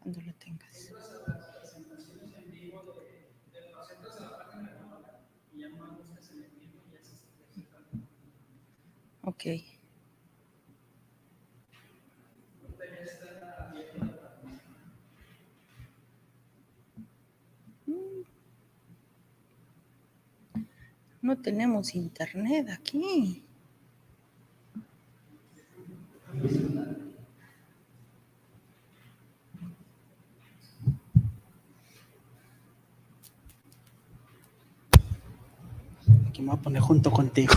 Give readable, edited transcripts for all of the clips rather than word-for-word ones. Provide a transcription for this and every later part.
cuando lo tengas. Ok. No tenemos internet aquí. Aquí me voy a poner junto contigo.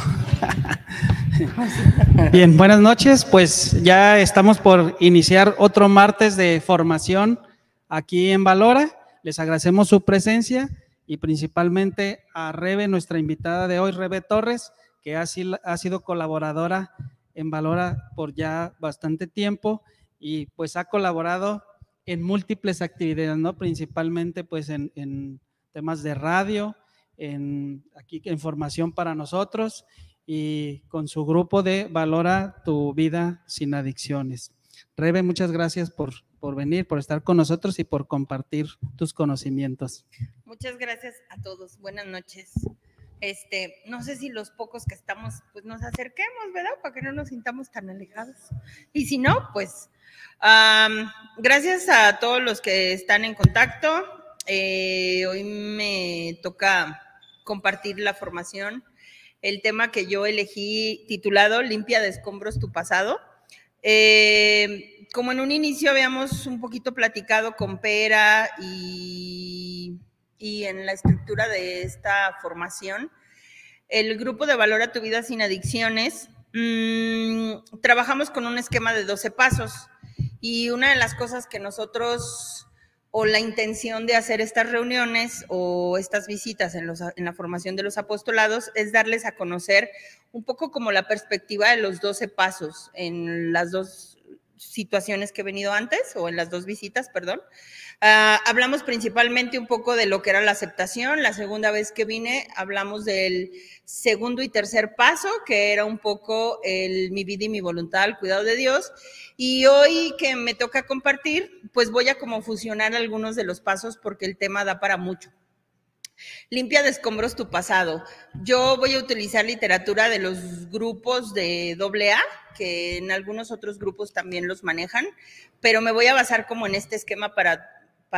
Bien, buenas noches. Pues ya estamos por iniciar otro martes de formación aquí en Valora. Les agradecemos su presencia y principalmente a Rebe, nuestra invitada de hoy, Rebe Torres, que ha sido colaboradora en Valora por ya bastante tiempo y pues ha colaborado en múltiples actividades, ¿no? Principalmente pues en temas de radio, aquí en formación para nosotros y con su grupo de Valora tu vida sin adicciones. Rebe, muchas gracias por venir, por estar con nosotros y por compartir tus conocimientos. Muchas gracias a todos. Buenas noches. No sé si los pocos que estamos, pues nos acerquemos, ¿verdad? Para que no nos sintamos tan alejados. Y si no, pues gracias a todos los que están en contacto. Hoy me toca compartir la formación, el tema que yo elegí titulado Limpia de escombros tu pasado. Como en un inicio habíamos un poquito platicado con Pera y en la estructura de esta formación, el grupo de Valora tu vida sin adicciones, trabajamos con un esquema de 12 pasos y una de las cosas que nosotros, o la intención de hacer estas reuniones o estas visitas en la formación de los apostolados, es darles a conocer un poco como la perspectiva de los 12 pasos en las dos situaciones que he venido antes, o en las dos visitas, perdón. Hablamos principalmente un poco de lo que era la aceptación. La segunda vez que vine hablamos del segundo y tercer paso, que era un poco mi vida y mi voluntad al cuidado de Dios. Y hoy que me toca compartir, pues voy a como fusionar algunos de los pasos porque el tema da para mucho. Limpia de escombros tu pasado. Yo voy a utilizar literatura de los grupos de AA, que en algunos otros grupos también los manejan, pero me voy a basar como en este esquema para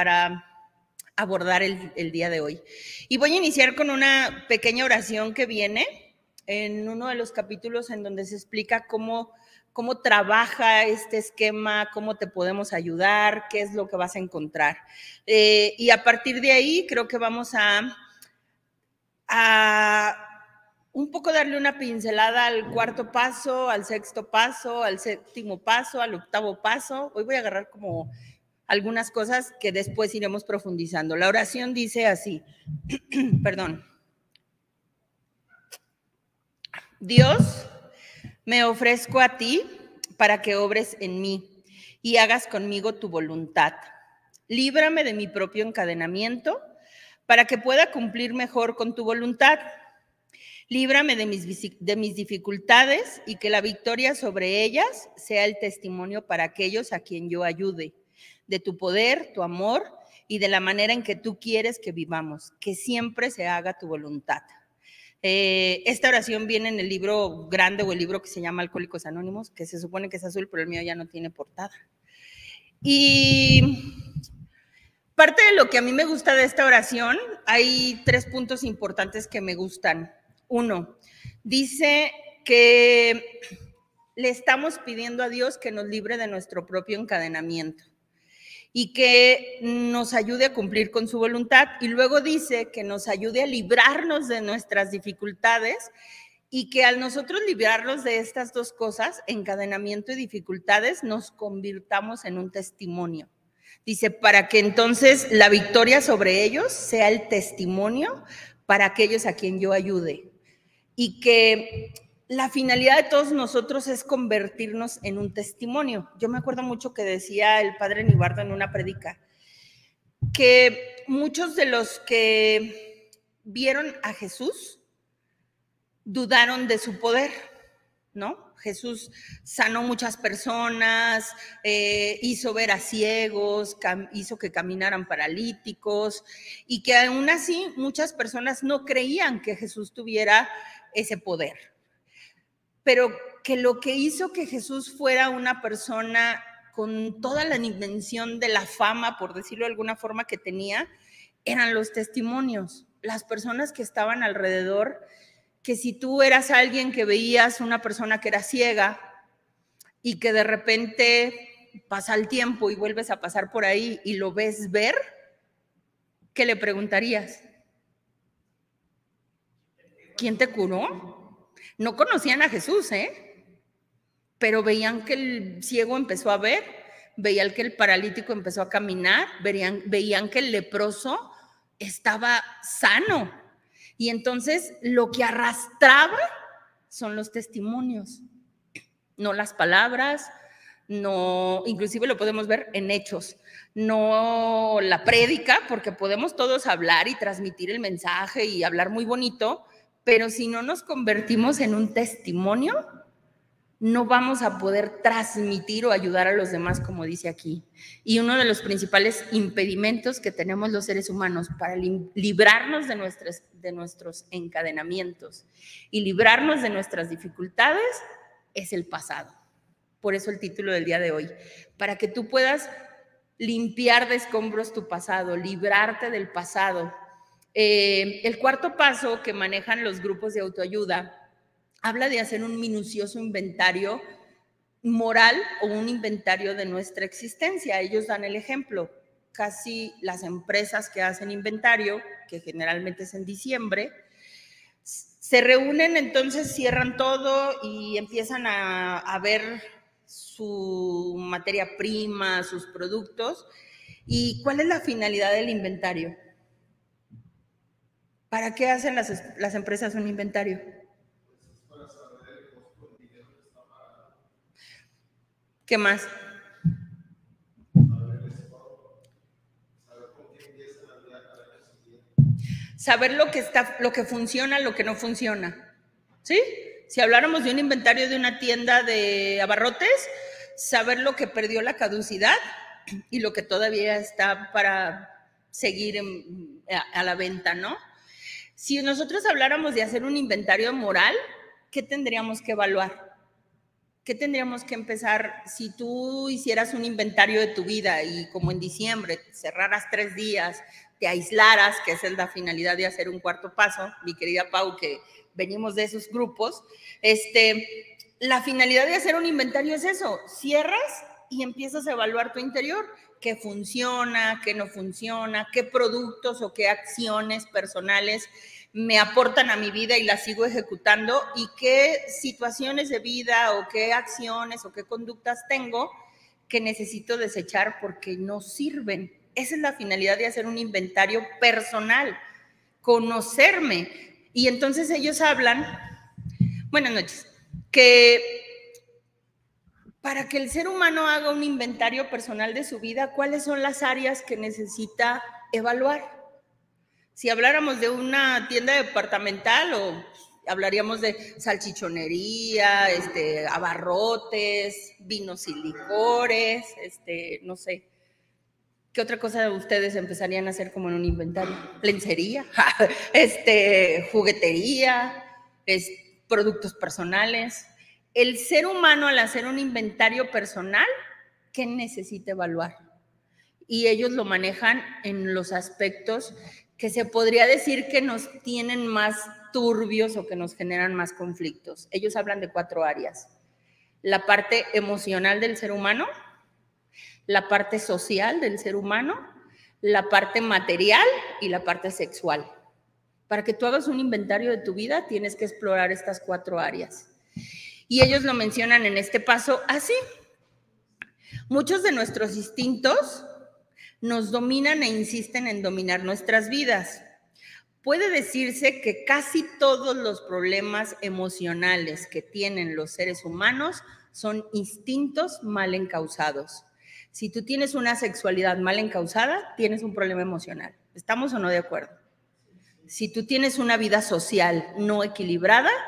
abordar el día de hoy. Y voy a iniciar con una pequeña oración que viene en uno de los capítulos en donde se explica cómo trabaja este esquema, cómo te podemos ayudar, qué es lo que vas a encontrar. Y a partir de ahí creo que vamos a un poco darle una pincelada al cuarto paso, al sexto paso, al séptimo paso, al octavo paso. Hoy voy a agarrar como algunas cosas que después iremos profundizando. La oración dice así, perdón. Dios, me ofrezco a ti para que obres en mí y hagas conmigo tu voluntad. Líbrame de mi propio encadenamiento para que pueda cumplir mejor con tu voluntad. Líbrame de mis dificultades y que la victoria sobre ellas sea el testimonio para aquellos a quien yo ayude, de tu poder, tu amor y de la manera en que tú quieres que vivamos, que siempre se haga tu voluntad. Esta oración viene en el libro grande o el libro que se llama Alcohólicos Anónimos, que se supone que es azul, pero el mío ya no tiene portada. Y parte de lo que a mí me gusta de esta oración, hay 3 puntos importantes que me gustan. 1, dice que le estamos pidiendo a Dios que nos libre de nuestro propio encadenamiento y que nos ayude a cumplir con su voluntad. Y luego dice que nos ayude a librarnos de nuestras dificultades y que al nosotros librarnos de estas dos cosas, encadenamiento y dificultades, nos convirtamos en un testimonio. Dice, para que entonces la victoria sobre ellos sea el testimonio para aquellos a quien yo ayude. Y que la finalidad de todos nosotros es convertirnos en un testimonio. Yo me acuerdo mucho que decía el padre Nibardo en una prédica, que muchos de los que vieron a Jesús dudaron de su poder, ¿no? Jesús sanó muchas personas, hizo ver a ciegos, hizo que caminaran paralíticos, y que aún así muchas personas no creían que Jesús tuviera ese poder. Pero que lo que hizo que Jesús fuera una persona con toda la dimensión de la fama, por decirlo de alguna forma, que tenía, eran los testimonios, las personas que estaban alrededor, que si tú eras alguien que veías una persona que era ciega y que de repente pasa el tiempo y vuelves a pasar por ahí y lo ves ver, ¿qué le preguntarías? ¿Quién te curó? No conocían a Jesús, pero veían que el ciego empezó a ver, veían que el paralítico empezó a caminar, veían que el leproso estaba sano. Y entonces lo que arrastraba son los testimonios, no las palabras, no, inclusive lo podemos ver en hechos, no la prédica, porque podemos todos hablar y transmitir el mensaje y hablar muy bonito, pero si no nos convertimos en un testimonio, no vamos a poder transmitir o ayudar a los demás, como dice aquí. Y uno de los principales impedimentos que tenemos los seres humanos para librarnos de nuestros encadenamientos y librarnos de nuestras dificultades es el pasado. Por eso el título del día de hoy, para que tú puedas limpiar de escombros tu pasado, librarte del pasado. El cuarto paso que manejan los grupos de autoayuda habla de hacer un minucioso inventario moral o un inventario de nuestra existencia. Ellos dan el ejemplo. Casi las empresas que hacen inventario, que generalmente es en diciembre, se reúnen, entonces cierran todo y empiezan a ver su materia prima, sus productos. ¿Y cuál es la finalidad del inventario? ¿Para qué hacen las empresas un inventario? ¿Qué más? Saber lo que funciona, lo que no funciona. ¿Sí? Si habláramos de un inventario de una tienda de abarrotes, saber lo que perdió la caducidad y lo que todavía está para seguir a la venta, ¿no? Si nosotros habláramos de hacer un inventario moral, ¿qué tendríamos que evaluar? ¿Qué tendríamos que empezar? Si tú hicieras un inventario de tu vida y como en diciembre cerraras 3 días, te aislaras, que esa es la finalidad de hacer un cuarto paso, mi querida Pau, que venimos de esos grupos, la finalidad de hacer un inventario es eso, cierras y empiezas a evaluar tu interior, qué funciona, qué no funciona, qué productos o qué acciones personales me aportan a mi vida y las sigo ejecutando, y qué situaciones de vida o qué acciones o qué conductas tengo que necesito desechar porque no sirven. Esa es la finalidad de hacer un inventario personal, conocerme. Y entonces ellos hablan, buenas noches, que para que el ser humano haga un inventario personal de su vida, ¿cuáles son las áreas que necesita evaluar? Si habláramos de una tienda departamental, o hablaríamos de salchichonería, abarrotes, vinos y licores, no sé. ¿Qué otra cosa ustedes empezarían a hacer como en un inventario? Lencería, juguetería, productos personales. El ser humano, al hacer un inventario personal, ¿qué necesita evaluar? Y ellos lo manejan en los aspectos que se podría decir que nos tienen más turbios o que nos generan más conflictos. Ellos hablan de 4 áreas: la parte emocional del ser humano, la parte social del ser humano, la parte material y la parte sexual. Para que tú hagas un inventario de tu vida, tienes que explorar estas 4 áreas. Y ellos lo mencionan en este paso así. Muchos de nuestros instintos nos dominan e insisten en dominar nuestras vidas. Puede decirse que casi todos los problemas emocionales que tienen los seres humanos son instintos mal encausados. Si tú tienes una sexualidad mal encausada, tienes un problema emocional. ¿Estamos o no de acuerdo? Si tú tienes una vida social no equilibrada,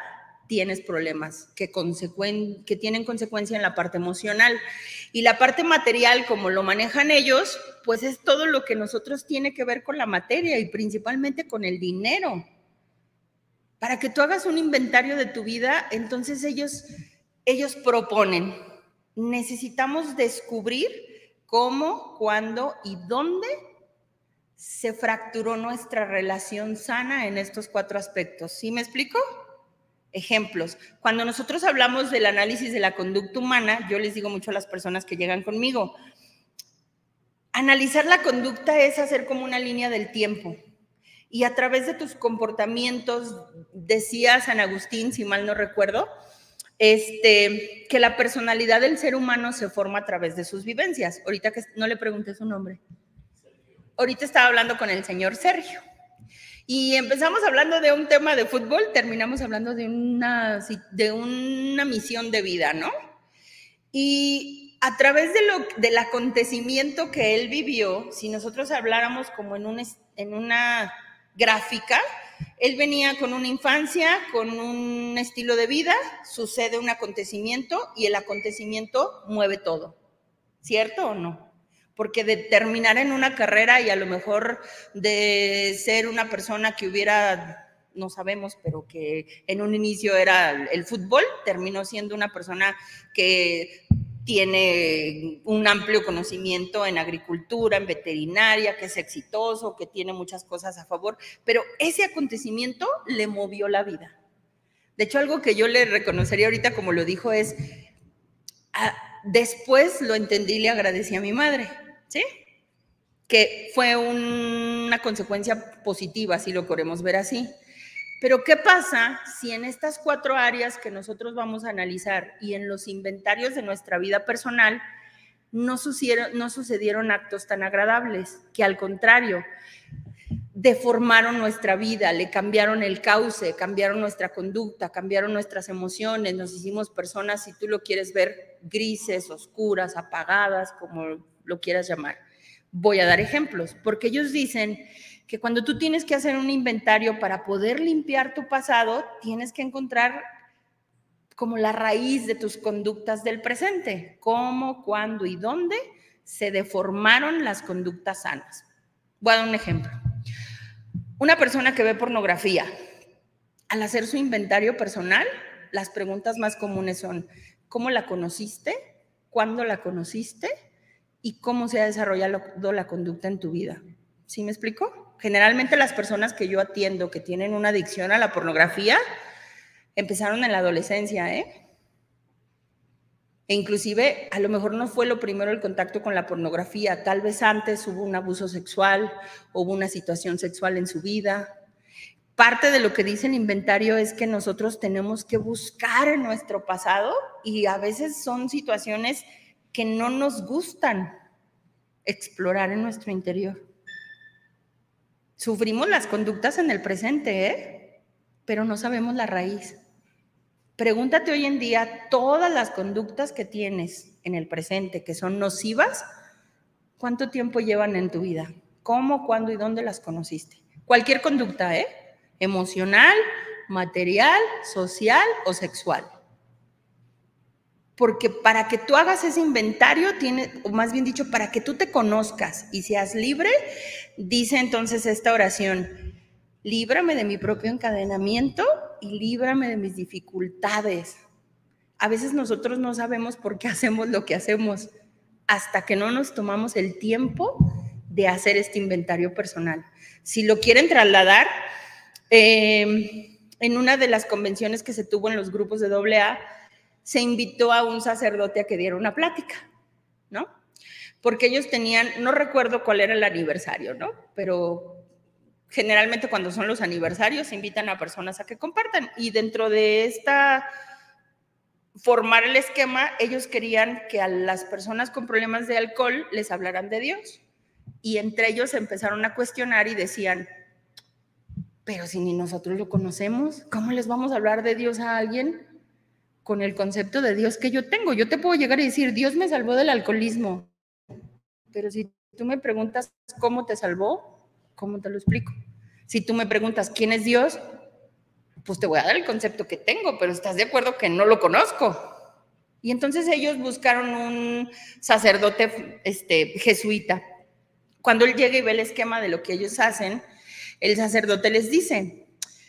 tienes problemas que tienen consecuencia en la parte emocional. Y la parte material, como lo manejan ellos, pues es todo lo que nosotros tiene que ver con la materia y principalmente con el dinero. Para que tú hagas un inventario de tu vida, entonces ellos proponen, necesitamos descubrir cómo, cuándo y dónde se fracturó nuestra relación sana en estos 4 aspectos. ¿Sí me explico? Ejemplos. Cuando nosotros hablamos del análisis de la conducta humana, yo les digo mucho a las personas que llegan conmigo, analizar la conducta es hacer como una línea del tiempo. Y a través de tus comportamientos, decía San Agustín, si mal no recuerdo, que la personalidad del ser humano se forma a través de sus vivencias. Ahorita que no le pregunté su nombre. Ahorita estaba hablando con el señor Sergio. Y empezamos hablando de un tema de fútbol, terminamos hablando de una misión de vida, ¿no? Y a través del acontecimiento que él vivió, si nosotros habláramos como en una gráfica, él venía con una infancia, con un estilo de vida, sucede un acontecimiento y el acontecimiento mueve todo. ¿Cierto o no? Porque de terminar en una carrera y a lo mejor de ser una persona que hubiera, no sabemos, pero que en un inicio era el fútbol, terminó siendo una persona que tiene un amplio conocimiento en agricultura, en veterinaria, que es exitoso, que tiene muchas cosas a favor, pero ese acontecimiento le movió la vida. De hecho, algo que yo le reconocería ahorita, como lo dijo, es, después lo entendí y le agradecí a mi madre, ¿sí? Que fue una consecuencia positiva, si lo queremos ver así. Pero ¿qué pasa si en estas 4 áreas que nosotros vamos a analizar y en los inventarios de nuestra vida personal no sucedieron actos tan agradables, que al contrario, deformaron nuestra vida, le cambiaron el cauce, cambiaron nuestra conducta, cambiaron nuestras emociones, nos hicimos personas, si tú lo quieres ver, grises, oscuras, apagadas, como lo quieras llamar? Voy a dar ejemplos, porque ellos dicen que cuando tú tienes que hacer un inventario para poder limpiar tu pasado, tienes que encontrar como la raíz de tus conductas del presente, cómo, cuándo y dónde se deformaron las conductas sanas. Voy a dar un ejemplo. Una persona que ve pornografía, al hacer su inventario personal, las preguntas más comunes son, ¿cómo la conociste? ¿Cuándo la conociste? ¿Y cómo se ha desarrollado la conducta en tu vida? ¿Sí me explico? Generalmente las personas que yo atiendo que tienen una adicción a la pornografía empezaron en la adolescencia, E inclusive a lo mejor no fue lo primero el contacto con la pornografía, tal vez antes hubo un abuso sexual, hubo una situación sexual en su vida. Parte de lo que dice el inventario es que nosotros tenemos que buscar en nuestro pasado y a veces son situaciones que no nos gustan explorar en nuestro interior. Sufrimos las conductas en el presente, pero no sabemos la raíz. Pregúntate hoy en día, todas las conductas que tienes en el presente que son nocivas, ¿cuánto tiempo llevan en tu vida? ¿Cómo, cuándo y dónde las conociste? Cualquier conducta, emocional, material, social o sexual. Porque para que tú hagas ese inventario, o más bien dicho, para que tú te conozcas y seas libre, dice entonces esta oración, líbrame de mi propio encadenamiento y líbrame de mis dificultades. A veces nosotros no sabemos por qué hacemos lo que hacemos hasta que no nos tomamos el tiempo de hacer este inventario personal. Si lo quieren trasladar, en una de las convenciones que se tuvo en los grupos de AA, se invitó a un sacerdote a que diera una plática, ¿no? Porque ellos tenían, no recuerdo cuál era el aniversario, ¿no? Pero generalmente cuando son los aniversarios se invitan a personas a que compartan y dentro de formar el esquema, ellos querían que a las personas con problemas de alcohol les hablaran de Dios y entre ellos empezaron a cuestionar y decían, pero si ni nosotros lo conocemos, ¿cómo les vamos a hablar de Dios a alguien con el concepto de Dios que yo tengo? Yo te puedo llegar y decir, Dios me salvó del alcoholismo, pero si tú me preguntas cómo te salvó, ¿cómo te lo explico? Si tú me preguntas quién es Dios, pues te voy a dar el concepto que tengo, pero ¿estás de acuerdo que no lo conozco? Y entonces ellos buscaron un sacerdote jesuita. Cuando él llega y ve el esquema de lo que ellos hacen, el sacerdote les dice,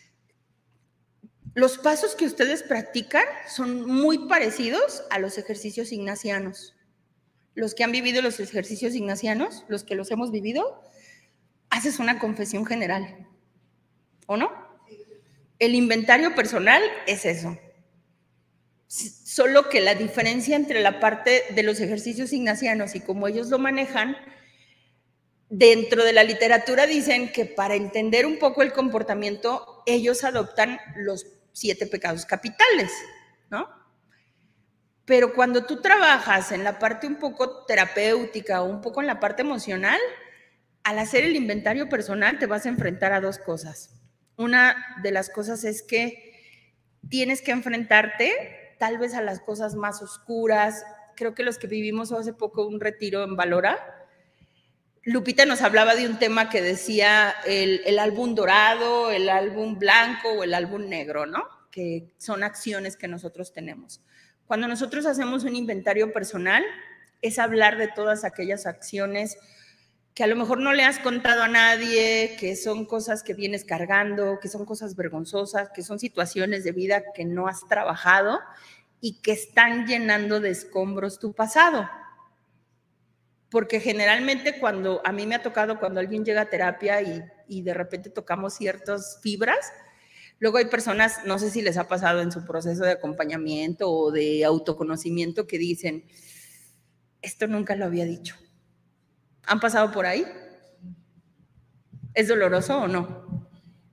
los pasos que ustedes practican son muy parecidos a los ejercicios ignacianos. Los que han vivido los ejercicios ignacianos, los que los hemos vivido, haces una confesión general, ¿o no? El inventario personal es eso. Solo que la diferencia entre la parte de los ejercicios ignacianos y cómo ellos lo manejan, dentro de la literatura dicen que para entender un poco el comportamiento, ellos adoptan los 7 pecados capitales, ¿no? Pero cuando tú trabajas en la parte un poco terapéutica o un poco en la parte emocional, al hacer el inventario personal te vas a enfrentar a 2 cosas. Una de las cosas es que tienes que enfrentarte tal vez a las cosas más oscuras. Creo que los que vivimos hace poco un retiro en Valora, Lupita nos hablaba de un tema que decía el álbum dorado, el álbum blanco o el álbum negro, ¿no? Que son acciones que nosotros tenemos. Cuando nosotros hacemos un inventario personal, es hablar de todas aquellas acciones que a lo mejor no le has contado a nadie, que son cosas que vienes cargando, que son cosas vergonzosas, que son situaciones de vida que no has trabajado y que están llenando de escombros tu pasado. Porque generalmente cuando a mí me ha tocado, cuando alguien llega a terapia y de repente tocamos ciertas fibras, luego hay personas, no sé si les ha pasado en su proceso de acompañamiento o de autoconocimiento, que dicen, esto nunca lo había dicho. ¿Han pasado por ahí? ¿Es doloroso o no?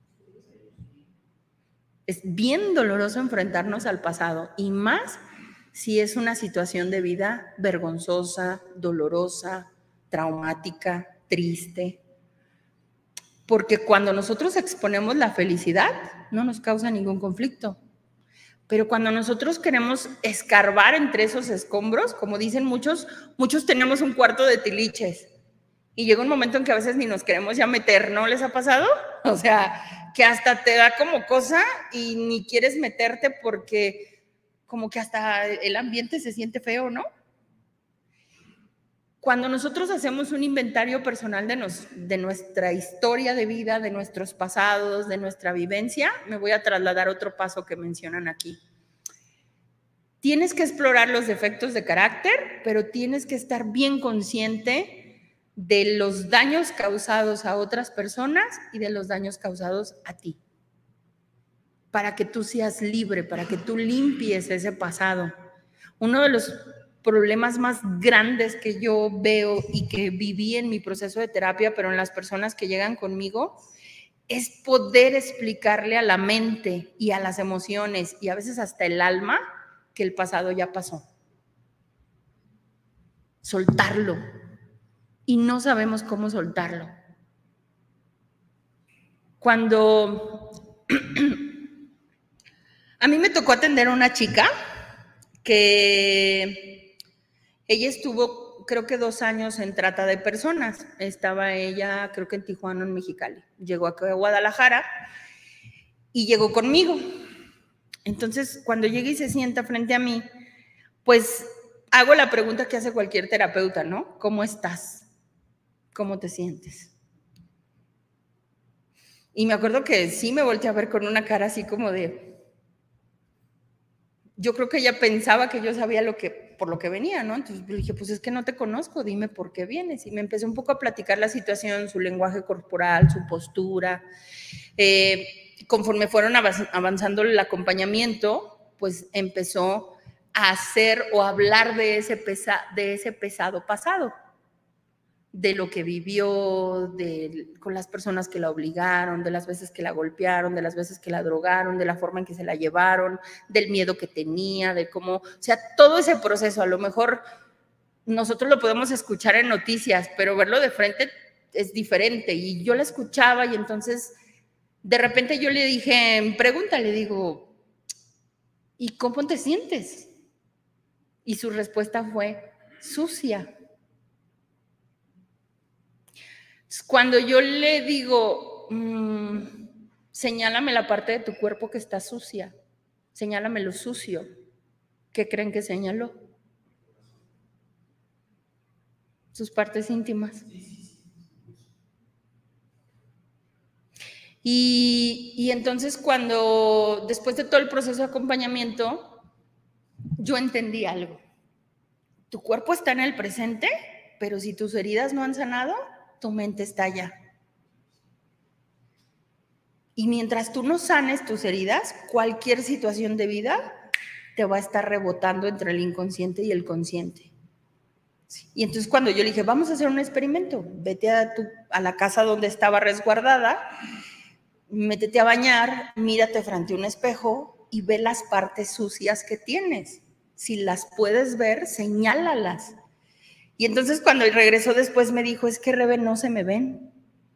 Es bien doloroso enfrentarnos al pasado, y más si es una situación de vida vergonzosa, dolorosa, traumática, triste. Porque cuando nosotros exponemos la felicidad, no nos causa ningún conflicto. Pero cuando nosotros queremos escarbar entre esos escombros, como dicen muchos tenemos un cuarto de tiliches. Y llega un momento en que a veces ni nos queremos ya meter, ¿no les ha pasado? O sea, que hasta te da como cosa y ni quieres meterte porque como que hasta el ambiente se siente feo, ¿no? Cuando nosotros hacemos un inventario personal de nuestra historia de vida, de nuestros pasados, de nuestra vivencia, me voy a trasladar a otro paso que mencionan aquí. Tienes que explorar los defectos de carácter, pero tienes que estar bien consciente de los daños causados a otras personas y de los daños causados a ti, para que tú seas libre, para que tú limpies ese pasado. Uno de los problemas más grandes que yo veo y que viví en mi proceso de terapia, pero en las personas que llegan conmigo, es poder explicarle a la mente y a las emociones y a veces hasta el alma que el pasado ya pasó. Soltarlo. Y no sabemos cómo soltarlo. Cuando a mí me tocó atender a una chica que ella estuvo, creo que 2 años en trata de personas. Estaba ella, creo que en Tijuana, en Mexicali. Llegó acá a Guadalajara y llegó conmigo. Entonces, cuando llega y se sienta frente a mí, pues hago la pregunta que hace cualquier terapeuta, ¿no? ¿Cómo estás? ¿Cómo te sientes? Y me acuerdo que sí me volteé a ver con una cara así como de... Yo creo que ella pensaba que yo sabía por lo que venía, ¿no? Entonces le dije, pues es que no te conozco, dime por qué vienes. Y me empezó un poco a platicar la situación, su lenguaje corporal, su postura. Conforme fueron avanzando el acompañamiento, pues empezó a hacer o a hablar de ese pesado pasado, de lo que vivió, con las personas que la obligaron, de las veces que la golpearon, de las veces que la drogaron, de la forma en que se la llevaron, del miedo que tenía, de cómo, o sea, todo ese proceso. A lo mejor nosotros lo podemos escuchar en noticias, pero verlo de frente es diferente. Y yo la escuchaba y entonces de repente yo le dije, pregúntale, digo, ¿y cómo te sientes? Y su respuesta fue, sucia. Cuando yo le digo, Señálame la parte de tu cuerpo que está sucia. Señálame lo sucio. ¿Qué creen que señaló? Sus partes íntimas. Y entonces cuando, después de todo el proceso de acompañamiento, yo entendí algo. Tu cuerpo está en el presente, pero si tus heridas no han sanado, tu mente está allá. Y mientras tú no sanes tus heridas, cualquier situación de vida te va a estar rebotando entre el inconsciente y el consciente. Y entonces cuando yo le dije, vamos a hacer un experimento, vete a la casa donde estaba resguardada, métete a bañar, mírate frente a un espejo y ve las partes sucias que tienes. Si las puedes ver, señálalas. Y entonces cuando regresó después me dijo, es que Rebe, no se me ven.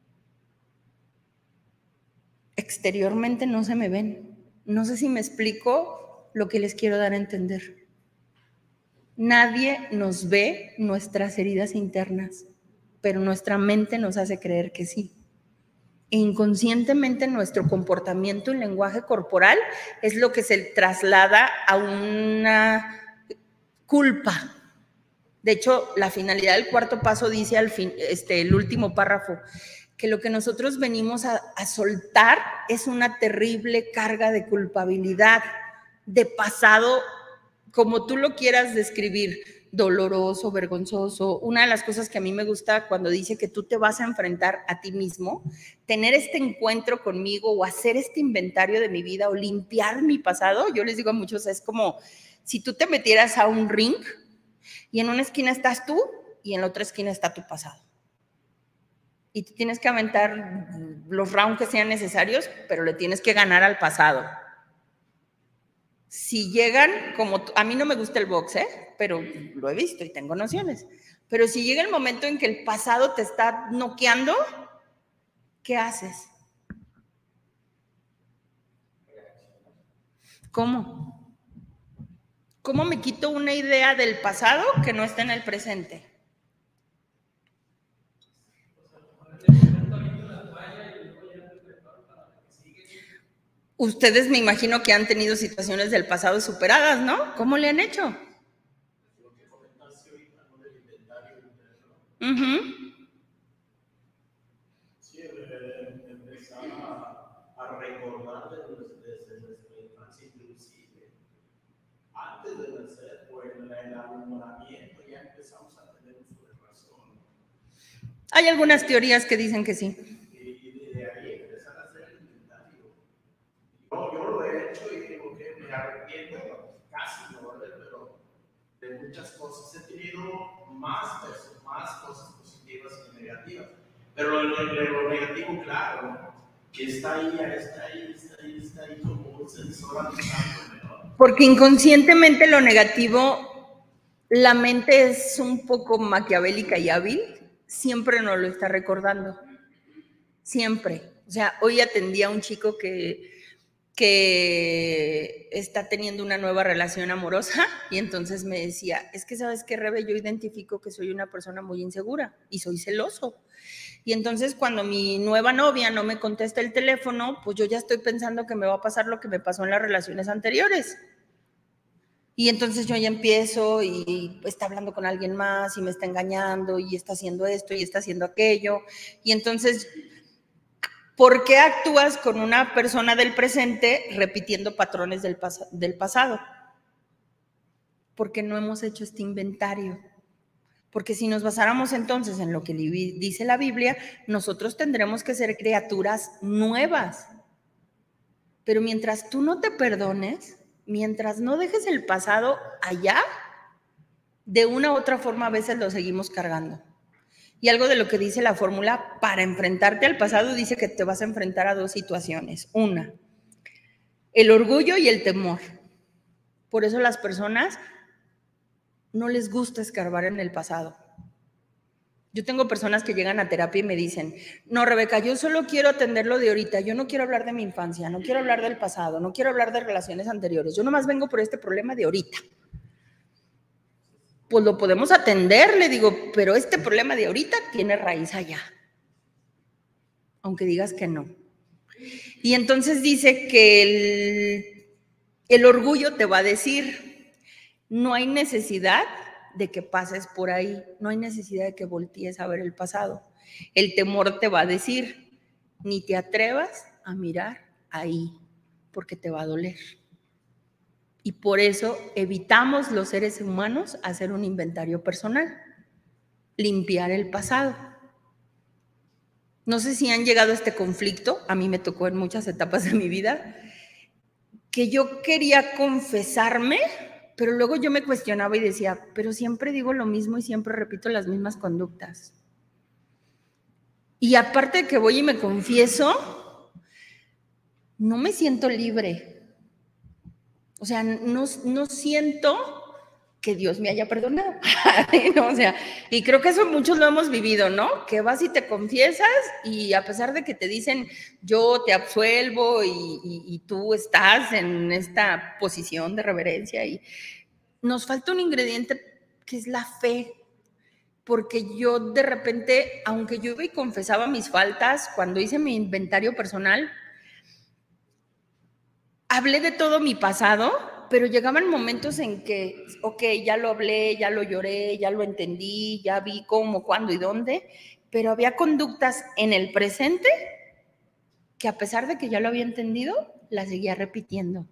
Exteriormente no se me ven. No sé si me explico lo que les quiero dar a entender. Nadie nos ve nuestras heridas internas, pero nuestra mente nos hace creer que sí. E inconscientemente nuestro comportamiento y lenguaje corporal es lo que se traslada a una culpa. De hecho, la finalidad del cuarto paso dice al fin, el último párrafo, que lo que nosotros venimos a soltar es una terrible carga de culpabilidad, de pasado, como tú lo quieras describir, doloroso, vergonzoso. Una de las cosas que a mí me gusta cuando dice que tú te vas a enfrentar a ti mismo, tener este encuentro conmigo o hacer este inventario de mi vida o limpiar mi pasado, yo les digo a muchos, es como si tú te metieras a un ring y en una esquina estás tú y en la otra esquina está tu pasado. Y tú tienes que aventar los rounds que sean necesarios, pero le tienes que ganar al pasado. Si llegan, como a mí no me gusta el box, pero lo he visto y tengo nociones, pero si llega el momento en que el pasado te está noqueando, ¿qué haces? ¿Cómo? ¿Cómo me quito una idea del pasado que no está en el presente? Ustedes me imagino que han tenido situaciones del pasado superadas, ¿no? ¿Cómo le han hecho? Sí, empezar a recordar desde nuestra infancia, inclusive antes de nacer, o en el enamoramiento, ya empezamos a tener uso de razón. Hay algunas teorías que dicen que sí. Y de ahí empezar a hacer el inventario. Yo lo he hecho y digo que me arrepiento, casi no, pero de muchas cosas he tenido más cosas positivas que negativas. Pero lo negativo, claro, que está ahí como un sensor avisándome, ¿no? Porque inconscientemente lo negativo, la mente es un poco maquiavélica y hábil, siempre nos lo está recordando. Siempre. O sea, hoy atendí a un chico que está teniendo una nueva relación amorosa y entonces me decía, es que sabes qué, Rebe, yo identifico que soy una persona muy insegura y soy celoso. Y entonces cuando mi nueva novia no me contesta el teléfono, pues yo ya estoy pensando que me va a pasar lo que me pasó en las relaciones anteriores. Y entonces yo ya empiezo y está hablando con alguien más y me está engañando y está haciendo esto y está haciendo aquello. Y entonces, ¿por qué actúas con una persona del presente repitiendo patrones del pasado? Porque no hemos hecho este inventario. Porque si nos basáramos entonces en lo que dice la Biblia, nosotros tendremos que ser criaturas nuevas. Pero mientras tú no te perdones, mientras no dejes el pasado allá, de una u otra forma a veces lo seguimos cargando. Y algo de lo que dice la fórmula para enfrentarte al pasado dice que te vas a enfrentar a dos situaciones. Una, el orgullo y el temor. Por eso las personas no les gusta escarbar en el pasado. Yo tengo personas que llegan a terapia y me dicen, no, Rebeca, yo solo quiero atenderlo de ahorita, yo no quiero hablar de mi infancia, no quiero hablar del pasado, no quiero hablar de relaciones anteriores, yo nomás vengo por este problema de ahorita. Pues lo podemos atender, le digo, pero este problema de ahorita tiene raíz allá. Aunque digas que no. Y entonces dice que el orgullo te va a decir, no hay necesidad de que pases por ahí, no hay necesidad de que voltees a ver el pasado. El temor te va a decir, ni te atrevas a mirar ahí, porque te va a doler. Y por eso evitamos los seres humanos hacer un inventario personal, limpiar el pasado. No sé si han llegado a este conflicto, a mí me tocó en muchas etapas de mi vida, que yo quería confesarme, pero luego yo me cuestionaba y decía, pero siempre digo lo mismo y siempre repito las mismas conductas. Y aparte de que voy y me confieso, no me siento libre. O sea, no siento que Dios me haya perdonado. ¿No? O sea, y creo que eso muchos lo hemos vivido, ¿no? Que vas y te confiesas y a pesar de que te dicen yo te absuelvo y tú estás en esta posición de reverencia y nos falta un ingrediente que es la fe. Porque yo de repente, aunque yo iba y confesaba mis faltas, cuando hice mi inventario personal, hablé de todo mi pasado, pero llegaban momentos en que, ok, ya lo hablé, ya lo lloré, ya lo entendí, ya vi cómo, cuándo y dónde, pero había conductas en el presente que a pesar de que ya lo había entendido, las seguía repitiendo.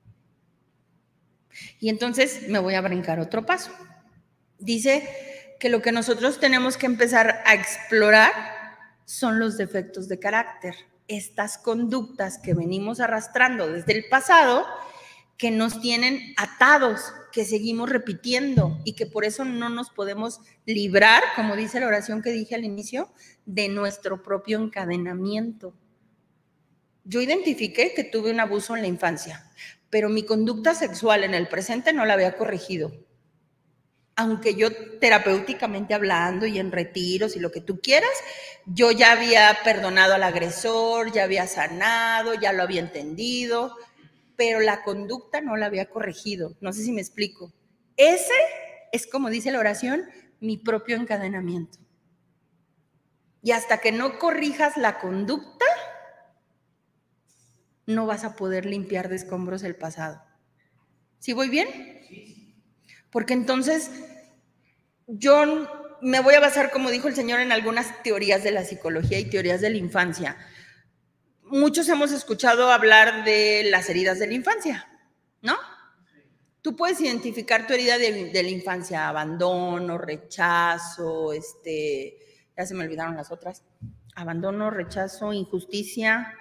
Y entonces me voy a brincar otro paso. Dice que lo que nosotros tenemos que empezar a explorar son los defectos de carácter, estas conductas que venimos arrastrando desde el pasado, que nos tienen atados, que seguimos repitiendo y que por eso no nos podemos librar, como dice la oración que dije al inicio, de nuestro propio encadenamiento. Yo identifiqué que tuve un abuso en la infancia, pero mi conducta sexual en el presente no la había corregido. Aunque yo terapéuticamente hablando y en retiros y lo que tú quieras, yo ya había perdonado al agresor, ya había sanado, ya lo había entendido, pero la conducta no la había corregido. No sé si me explico. Ese es, como dice la oración, mi propio encadenamiento. Y hasta que no corrijas la conducta, no vas a poder limpiar de escombros el pasado. ¿Sí voy bien? Porque entonces yo me voy a basar, como dijo el Señor, en algunas teorías de la psicología y teorías de la infancia. Muchos hemos escuchado hablar de las heridas de la infancia, ¿no? Tú puedes identificar tu herida de la infancia, abandono, rechazo, ya se me olvidaron las otras, abandono, rechazo, injusticia,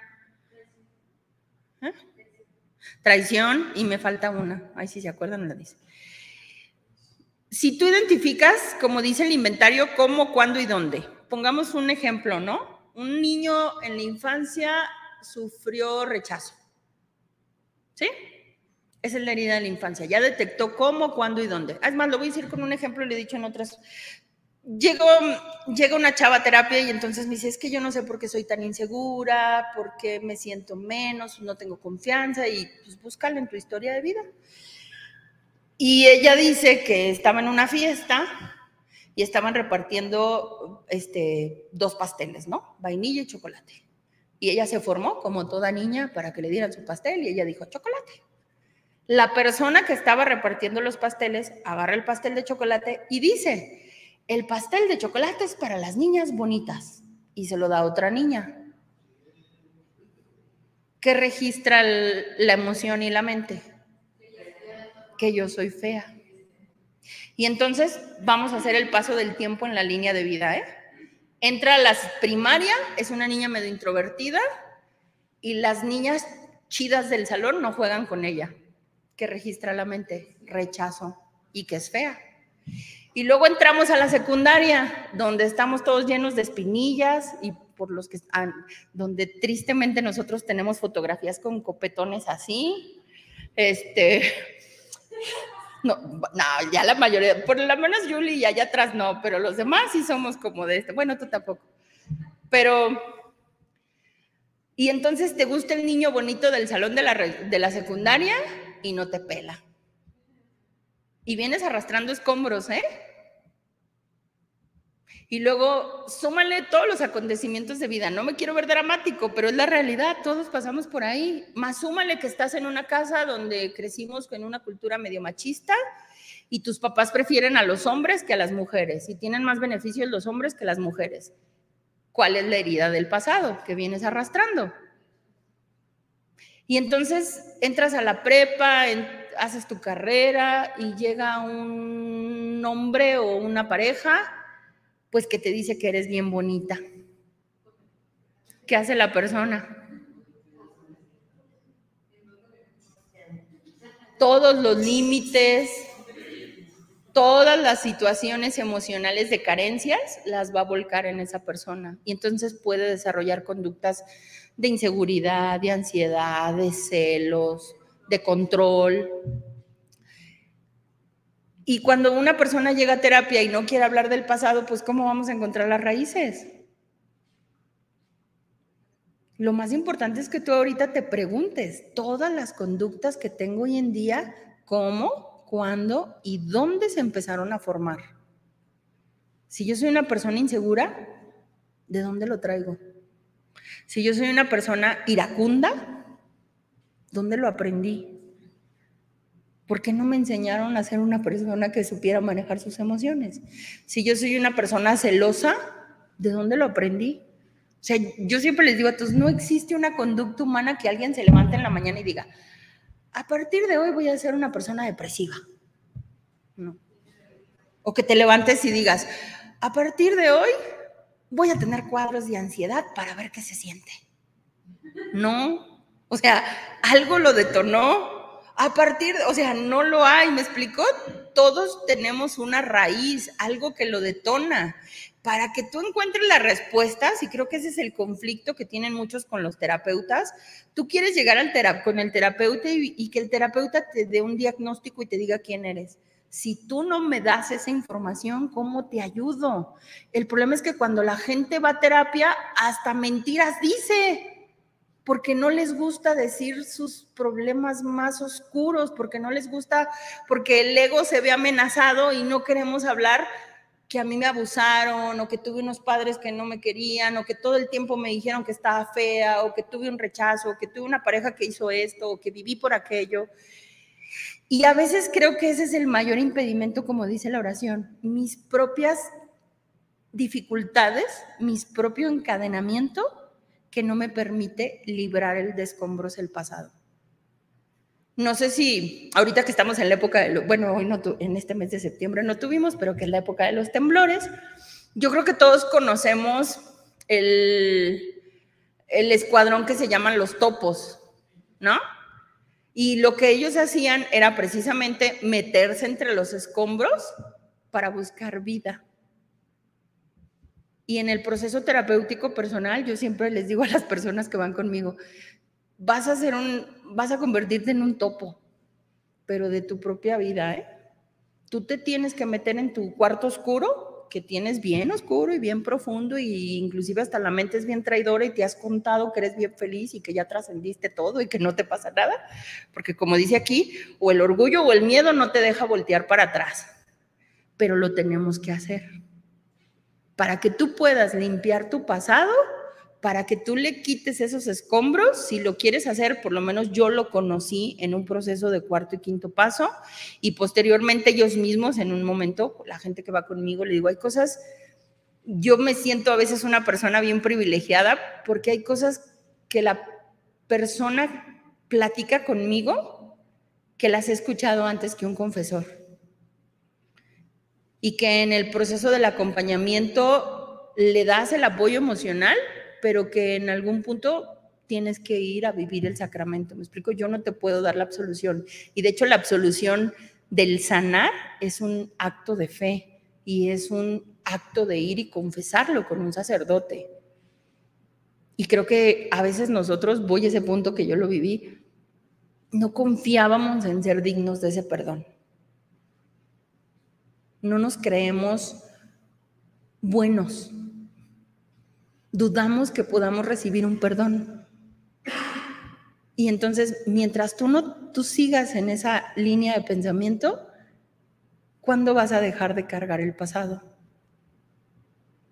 traición, y me falta una, ahí sí se acuerdan, no la dice. Si tú identificas, como dice el inventario, cómo, cuándo y dónde. Pongamos un ejemplo, ¿no? Un niño en la infancia sufrió rechazo. ¿Sí? Esa es la herida de la infancia. Ya detectó cómo, cuándo y dónde. Es más, lo voy a decir con un ejemplo, lo he dicho en otras. Llega una chava a terapia y entonces me dice, es que yo no sé por qué soy tan insegura, por qué me siento menos, no tengo confianza, y pues búscalo en tu historia de vida. Y ella dice que estaba en una fiesta y estaban repartiendo 2 pasteles, ¿no? Vainilla y chocolate. Y ella se formó como toda niña para que le dieran su pastel y ella dijo, chocolate. La persona que estaba repartiendo los pasteles agarra el pastel de chocolate y dice, el pastel de chocolate es para las niñas bonitas. Y se lo da a otra niña. ¿Qué registra la emoción y la mente? Que yo soy fea. Y entonces vamos a hacer el paso del tiempo en la línea de vida, ¿eh? Entra a la primaria, es una niña medio introvertida y las niñas chidas del salón no juegan con ella. ¿Qué registra la mente? Rechazo y que es fea. Y luego entramos a la secundaria, donde estamos todos llenos de espinillas y por los que donde tristemente nosotros tenemos fotografías con copetones así. No, ya la mayoría, por lo menos Julie y allá atrás no, pero los demás sí somos como de bueno, tú tampoco. Pero, y entonces te gusta el niño bonito del salón de la secundaria y no te pela. Y vienes arrastrando escombros, ¿eh? Y luego súmale todos los acontecimientos de vida. No me quiero ver dramático, pero es la realidad, todos pasamos por ahí. Más súmale que estás en una casa donde crecimos en una cultura medio machista y tus papás prefieren a los hombres que a las mujeres y tienen más beneficios los hombres que las mujeres. ¿Cuál es la herida del pasado que vienes arrastrando? Y entonces entras a la prepa, haces tu carrera y llega un hombre o una pareja pues que te dice que eres bien bonita. ¿Qué hace la persona? Todos los límites, todas las situaciones emocionales de carencias las va a volcar en esa persona y entonces puede desarrollar conductas de inseguridad, de ansiedad, de celos, de control. Y cuando una persona llega a terapia y no quiere hablar del pasado, pues ¿cómo vamos a encontrar las raíces? Lo más importante es que tú ahorita te preguntes todas las conductas que tengo hoy en día, cómo, cuándo y dónde se empezaron a formar. Si yo soy una persona insegura, ¿de dónde lo traigo? Si yo soy una persona iracunda, ¿dónde lo aprendí? ¿Por qué no me enseñaron a ser una persona que supiera manejar sus emociones? Si yo soy una persona celosa, ¿de dónde lo aprendí? O sea, yo siempre les digo a todos, no existe una conducta humana que alguien se levante en la mañana y diga, a partir de hoy voy a ser una persona depresiva. No. O que te levantes y digas, a partir de hoy voy a tener cuadros de ansiedad para ver qué se siente. No. O sea, algo lo detonó. O sea, no lo hay, ¿me explicó? Todos tenemos una raíz, algo que lo detona. Para que tú encuentres las respuestas, y creo que ese es el conflicto que tienen muchos con los terapeutas, tú quieres llegar con el terapeuta y que el terapeuta te dé un diagnóstico y te diga quién eres. Si tú no me das esa información, ¿cómo te ayudo? El problema es que cuando la gente va a terapia, hasta mentiras dice, porque no les gusta decir sus problemas más oscuros, porque no les gusta, porque el ego se ve amenazado y no queremos hablar que a mí me abusaron, o que tuve unos padres que no me querían, o que todo el tiempo me dijeron que estaba fea, o que tuve un rechazo, o que tuve una pareja que hizo esto, o que viví por aquello. Y a veces creo que ese es el mayor impedimento, como dice la oración, mis propias dificultades, mis propio encadenamiento, que no me permite librar de escombros el pasado. No sé si ahorita que estamos en la época de, bueno, hoy no, en este mes de septiembre no tuvimos, pero que es la época de los temblores, yo creo que todos conocemos el escuadrón que se llaman los topos, ¿no? Y lo que ellos hacían era precisamente meterse entre los escombros para buscar vida. Y en el proceso terapéutico personal, yo siempre les digo a las personas que van conmigo, vas a convertirte en un topo, pero de tu propia vida, ¿eh? Tú te tienes que meter en tu cuarto oscuro, que tienes bien oscuro y bien profundo, y inclusive hasta la mente es bien traidora y te has contado que eres bien feliz y que ya trascendiste todo y que no te pasa nada, porque como dice aquí, o el orgullo o el miedo no te deja voltear para atrás, pero lo tenemos que hacer. Para que tú puedas limpiar tu pasado, para que tú le quites esos escombros, si lo quieres hacer, por lo menos yo lo conocí en un proceso de cuarto y quinto paso, y posteriormente ellos mismos en un momento, la gente que va conmigo, le digo, hay cosas, yo me siento a veces una persona bien privilegiada, porque hay cosas que la persona platica conmigo que las he escuchado antes que un confesor. Y que en el proceso del acompañamiento le das el apoyo emocional, pero que en algún punto tienes que ir a vivir el sacramento. ¿Me explico? Yo no te puedo dar la absolución. Y de hecho la absolución del sanar es un acto de fe y es un acto de ir y confesarlo con un sacerdote. Y creo que a veces nosotros, voy a ese punto que yo lo viví, no confiábamos en ser dignos de ese perdón. No nos creemos buenos. Dudamos que podamos recibir un perdón. Y entonces, mientras tú sigas en esa línea de pensamiento, ¿cuándo vas a dejar de cargar el pasado?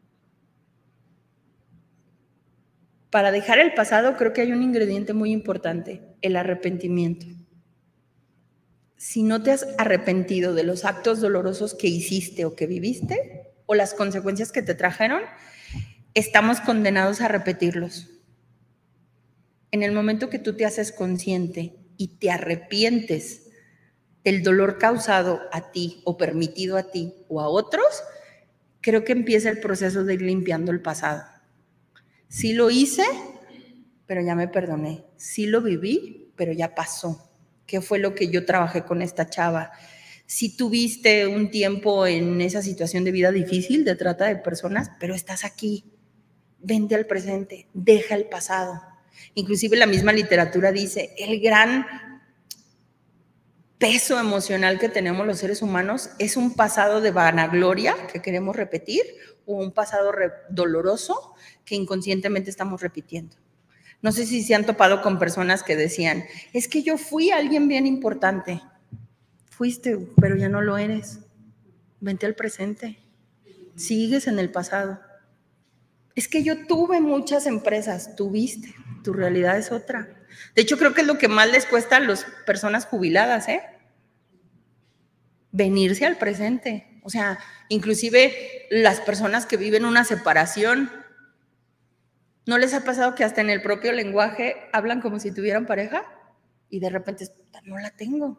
Para dejar el pasado creo que hay un ingrediente muy importante, el arrepentimiento. Si no te has arrepentido de los actos dolorosos que hiciste o que viviste, o las consecuencias que te trajeron, estamos condenados a repetirlos. En el momento que tú te haces consciente y te arrepientes del dolor causado a ti o permitido a ti o a otros, creo que empieza el proceso de ir limpiando el pasado. Sí lo hice, pero ya me perdoné. Sí lo viví, pero ya pasó. ¿Qué fue lo que yo trabajé con esta chava? Si tuviste un tiempo en esa situación de vida difícil, de trata de personas, pero estás aquí. Vente al presente, deja el pasado. Inclusive la misma literatura dice, el gran peso emocional que tenemos los seres humanos es un pasado de vanagloria que queremos repetir o un pasado doloroso que inconscientemente estamos repitiendo. No sé si se han topado con personas que decían, es que yo fui alguien bien importante. Fuiste, pero ya no lo eres. Vente al presente. Sigues en el pasado. Es que yo tuve muchas empresas. Tuviste. Tu realidad es otra. De hecho, creo que es lo que más les cuesta a las personas jubiladas, venirse al presente. O sea, inclusive las personas que viven una separación, ¿no les ha pasado que hasta en el propio lenguaje hablan como si tuvieran pareja? Y de repente, no la tengo.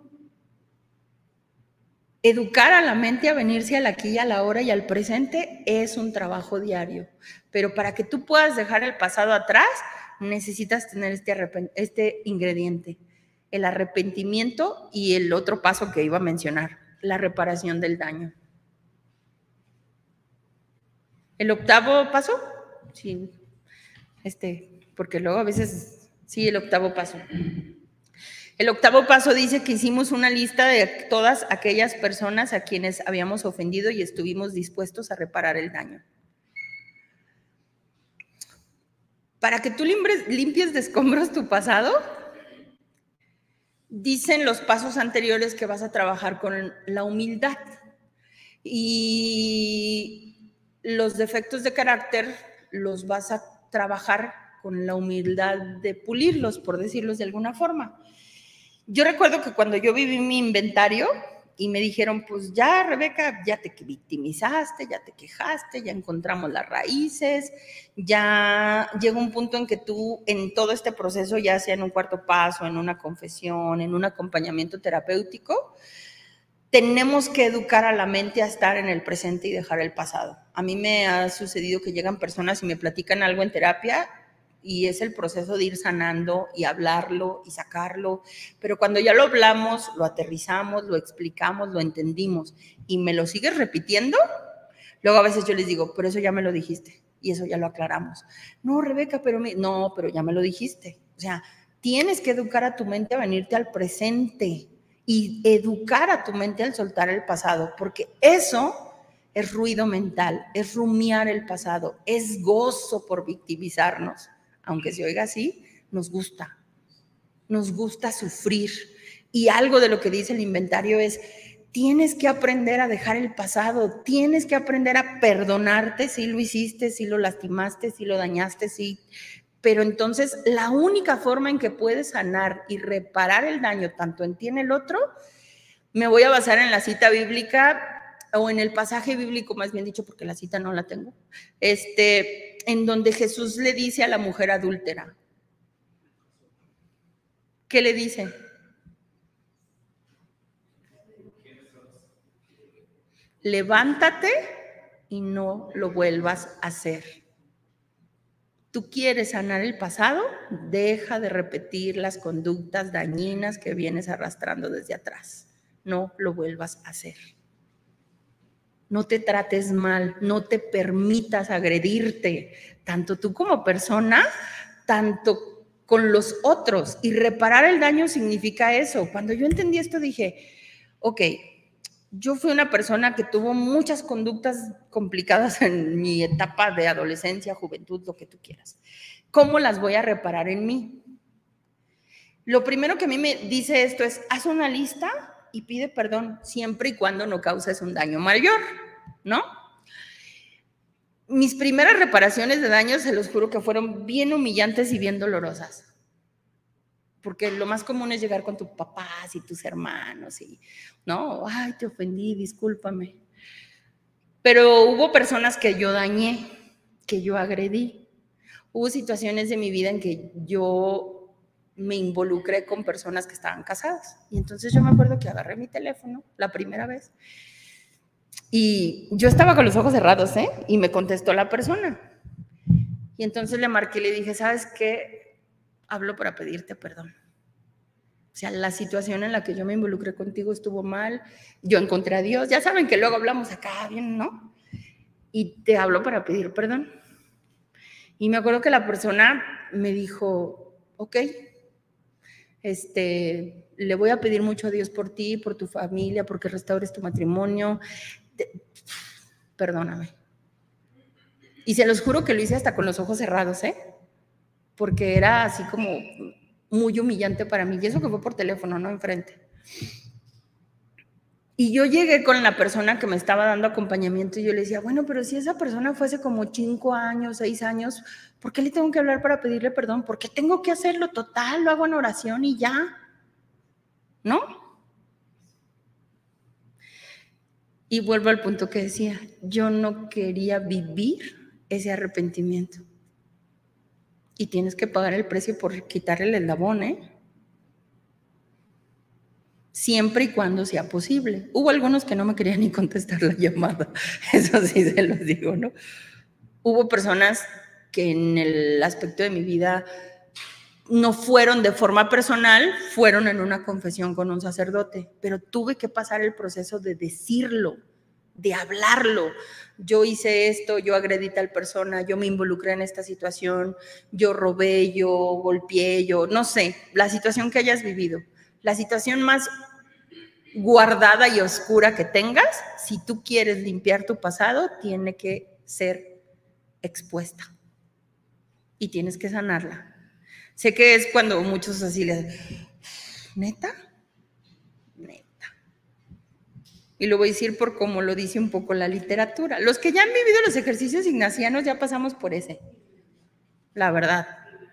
Educar a la mente a venirse al aquí y a la hora y al presente es un trabajo diario. Pero para que tú puedas dejar el pasado atrás, necesitas tener este ingrediente, el arrepentimiento y el otro paso que iba a mencionar, la reparación del daño. ¿El octavo paso? Sí, porque luego a veces, sí, el octavo paso. El octavo paso dice que hicimos una lista de todas aquellas personas a quienes habíamos ofendido y estuvimos dispuestos a reparar el daño. Para que tú limpies de escombros tu pasado, dicen los pasos anteriores que vas a trabajar con la humildad y los defectos de carácter los vas a trabajar con la humildad de pulirlos, por decirlos de alguna forma. Yo recuerdo que cuando yo viví mi inventario y me dijeron, pues ya, Rebeca, ya te victimizaste, ya te quejaste, ya encontramos las raíces, ya llega un punto en que tú en todo este proceso, ya sea en un cuarto paso, en una confesión, en un acompañamiento terapéutico, tenemos que educar a la mente a estar en el presente y dejar el pasado. A mí me ha sucedido que llegan personas y me platican algo en terapia y es el proceso de ir sanando y hablarlo y sacarlo, pero cuando ya lo hablamos, lo aterrizamos, lo explicamos, lo entendimos y me lo sigues repitiendo, luego a veces yo les digo, pero eso ya me lo dijiste y eso ya lo aclaramos. No, Rebeca, pero ya me lo dijiste. O sea, tienes que educar a tu mente a venirte al presente y educar a tu mente al soltar el pasado, porque eso es ruido mental, es rumiar el pasado, es gozo por victimizarnos. Aunque se oiga así, nos gusta sufrir. Y algo de lo que dice el inventario es, tienes que aprender a dejar el pasado, tienes que aprender a perdonarte si lo hiciste, si lo lastimaste, si lo dañaste, sí. Pero entonces la única forma en que puedes sanar y reparar el daño tanto en ti en el otro, me voy a basar en la cita bíblica o en el pasaje bíblico, más bien dicho, porque la cita no la tengo, en donde Jesús le dice a la mujer adúltera, ¿qué le dice? Levántate y no lo vuelvas a hacer. ¿Tú quieres sanar el pasado? Deja de repetir las conductas dañinas que vienes arrastrando desde atrás. No lo vuelvas a hacer. No te trates mal, no te permitas agredirte, tanto tú como persona, tanto con los otros. Y reparar el daño significa eso. Cuando yo entendí esto dije, ok, yo fui una persona que tuvo muchas conductas complicadas en mi etapa de adolescencia, juventud, lo que tú quieras. ¿Cómo las voy a reparar en mí? Lo primero que a mí me dice esto es, haz una lista y pide perdón siempre y cuando no causes un daño mayor, ¿no? mis primeras reparaciones de daños, se los juro que fueron bien humillantes y bien dolorosas. Porque lo más común es llegar con tus papás y tus hermanos y, ¿no? Ay, te ofendí, discúlpame. Pero hubo personas que yo dañé, que yo agredí. Hubo situaciones de mi vida en que yo me involucré con personas que estaban casadas. Y entonces yo me acuerdo que agarré mi teléfono la primera vez y yo estaba con los ojos cerrados, ¿eh? Y me contestó la persona. Y entonces le marqué y le dije, ¿sabes qué? Hablo para pedirte perdón. O sea, la situación en la que yo me involucré contigo estuvo mal. Yo encontré a Dios. Ya saben que luego hablamos acá bien, ¿no? Y te hablo para pedir perdón. Y me acuerdo que la persona me dijo, ok, le voy a pedir mucho a Dios por ti, por tu familia, porque restaures tu matrimonio. Perdóname. Y se los juro que lo hice hasta con los ojos cerrados, ¿eh? Porque era así como muy humillante para mí. Y eso que fue por teléfono, no enfrente. Y yo llegué con la persona que me estaba dando acompañamiento y yo le decía, bueno, pero si esa persona fue hace como 5 años, 6 años, ¿por qué le tengo que hablar para pedirle perdón? ¿Por qué tengo que hacerlo? Total, lo hago en oración y ya, ¿no? Y vuelvo al punto que decía, yo no quería vivir ese arrepentimiento. Y tienes que pagar el precio por quitarle el eslabón, ¿eh? Siempre y cuando sea posible. Hubo algunos que no me querían ni contestar la llamada, eso sí se los digo, ¿no? Hubo personas que en el aspecto de mi vida no fueron de forma personal, fueron en una confesión con un sacerdote, pero tuve que pasar el proceso de decirlo, de hablarlo. Yo hice esto, yo agredí a tal persona, yo me involucré en esta situación, yo robé, yo golpeé, yo no sé, la situación que hayas vivido, la situación más guardada y oscura que tengas, si tú quieres limpiar tu pasado, tiene que ser expuesta y tienes que sanarla. Sé que es cuando muchos así les... ¿Neta? Neta. Y lo voy a decir por como lo dice un poco la literatura. Los que ya han vivido los ejercicios ignacianos ya pasamos por ese, la verdad.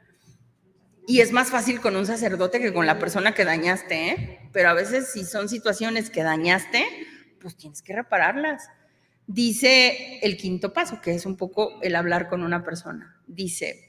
Y es más fácil con un sacerdote que con la persona que dañaste, ¿eh? Pero a veces si son situaciones que dañaste, pues tienes que repararlas. Dice el quinto paso, que es un poco el hablar con una persona. Dice,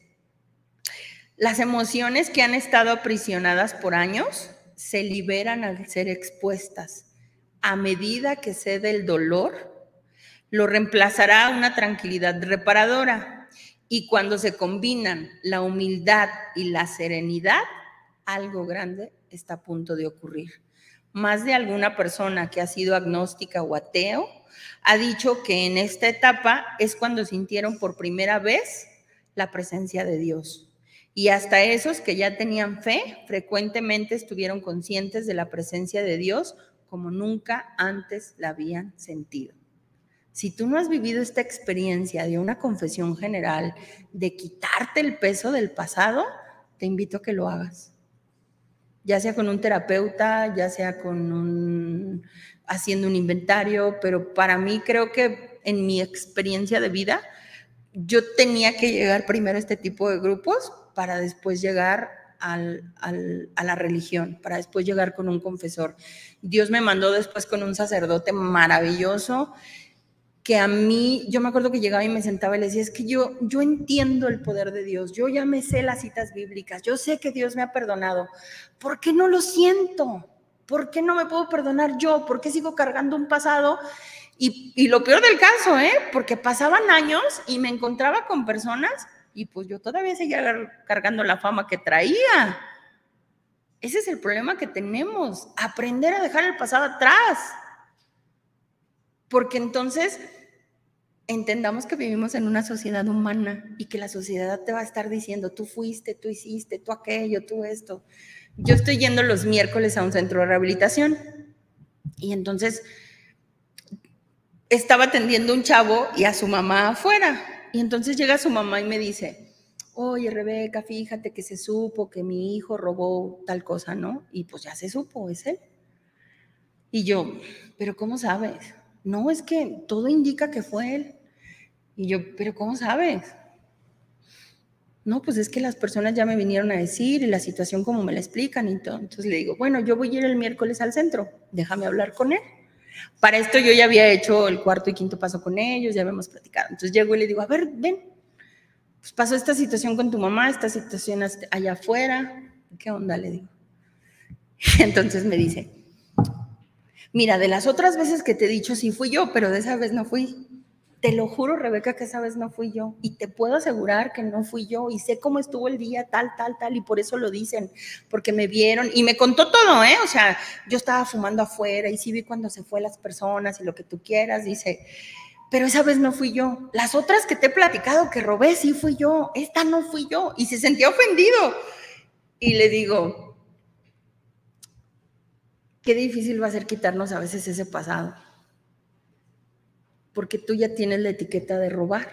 las emociones que han estado aprisionadas por años se liberan al ser expuestas. A medida que cede el dolor, lo reemplazará una tranquilidad reparadora. Y cuando se combinan la humildad y la serenidad, algo grande está a punto de ocurrir. Más de alguna persona que ha sido agnóstica o ateo ha dicho que en esta etapa es cuando sintieron por primera vez la presencia de Dios. Y hasta esos que ya tenían fe, frecuentemente estuvieron conscientes de la presencia de Dios como nunca antes la habían sentido. Si tú no has vivido esta experiencia de una confesión general, de quitarte el peso del pasado, te invito a que lo hagas. Ya sea con un terapeuta, ya sea haciendo un inventario, pero para mí creo que en mi experiencia de vida, yo tenía que llegar primero a este tipo de grupos para después llegar a la religión, para después llegar con un confesor. Dios me mandó después con un sacerdote maravilloso que a mí, yo me acuerdo que llegaba y me sentaba y le decía, es que yo entiendo el poder de Dios, yo ya me sé las citas bíblicas, yo sé que Dios me ha perdonado, ¿por qué no lo siento? ¿Por qué no me puedo perdonar yo? ¿Por qué sigo cargando un pasado? Y lo peor del caso, porque pasaban años y me encontraba con personas y pues yo todavía seguía cargando la fama que traía. Ese es el problema que tenemos, aprender a dejar el pasado atrás. Porque entonces entendamos que vivimos en una sociedad humana y que la sociedad te va a estar diciendo, tú fuiste, tú hiciste, tú aquello, tú esto. Yo estoy yendo los miércoles a un centro de rehabilitación y entonces estaba atendiendo un chavo y a su mamá afuera. Y entonces llega su mamá y me dice, oye, Rebeca, fíjate que se supo que mi hijo robó tal cosa, ¿no? Y pues ya se supo, es él. Y yo, ¿pero cómo sabes? No, es que todo indica que fue él. Y yo, ¿pero cómo sabes? No, pues es que las personas ya me vinieron a decir y la situación como me la explican y todo. Entonces le digo, bueno, yo voy a ir el miércoles al centro, déjame hablar con él. Para esto yo ya había hecho el 4º y 5º paso con ellos, ya habíamos platicado. Entonces llego y le digo, a ver, ven, pues pasó esta situación con tu mamá, esta situación allá afuera. ¿Qué onda? Le digo. Entonces me dice, mira, de las otras veces que te he dicho sí fui yo, pero de esa vez no fui. Te lo juro, Rebeca, que esa vez no fui yo. Y te puedo asegurar que no fui yo. Y sé cómo estuvo el día, tal. Y por eso lo dicen. Porque me vieron y me contó todo, ¿eh? O sea, yo estaba fumando afuera y sí vi cuando se fue las personas y lo que tú quieras. Dice, pero esa vez no fui yo. Las otras que te he platicado que robé, sí fui yo. Esta no fui yo. Y se sentía ofendido. Y le digo, qué difícil va a ser quitarnos a veces ese pasado. Porque tú ya tienes la etiqueta de robar.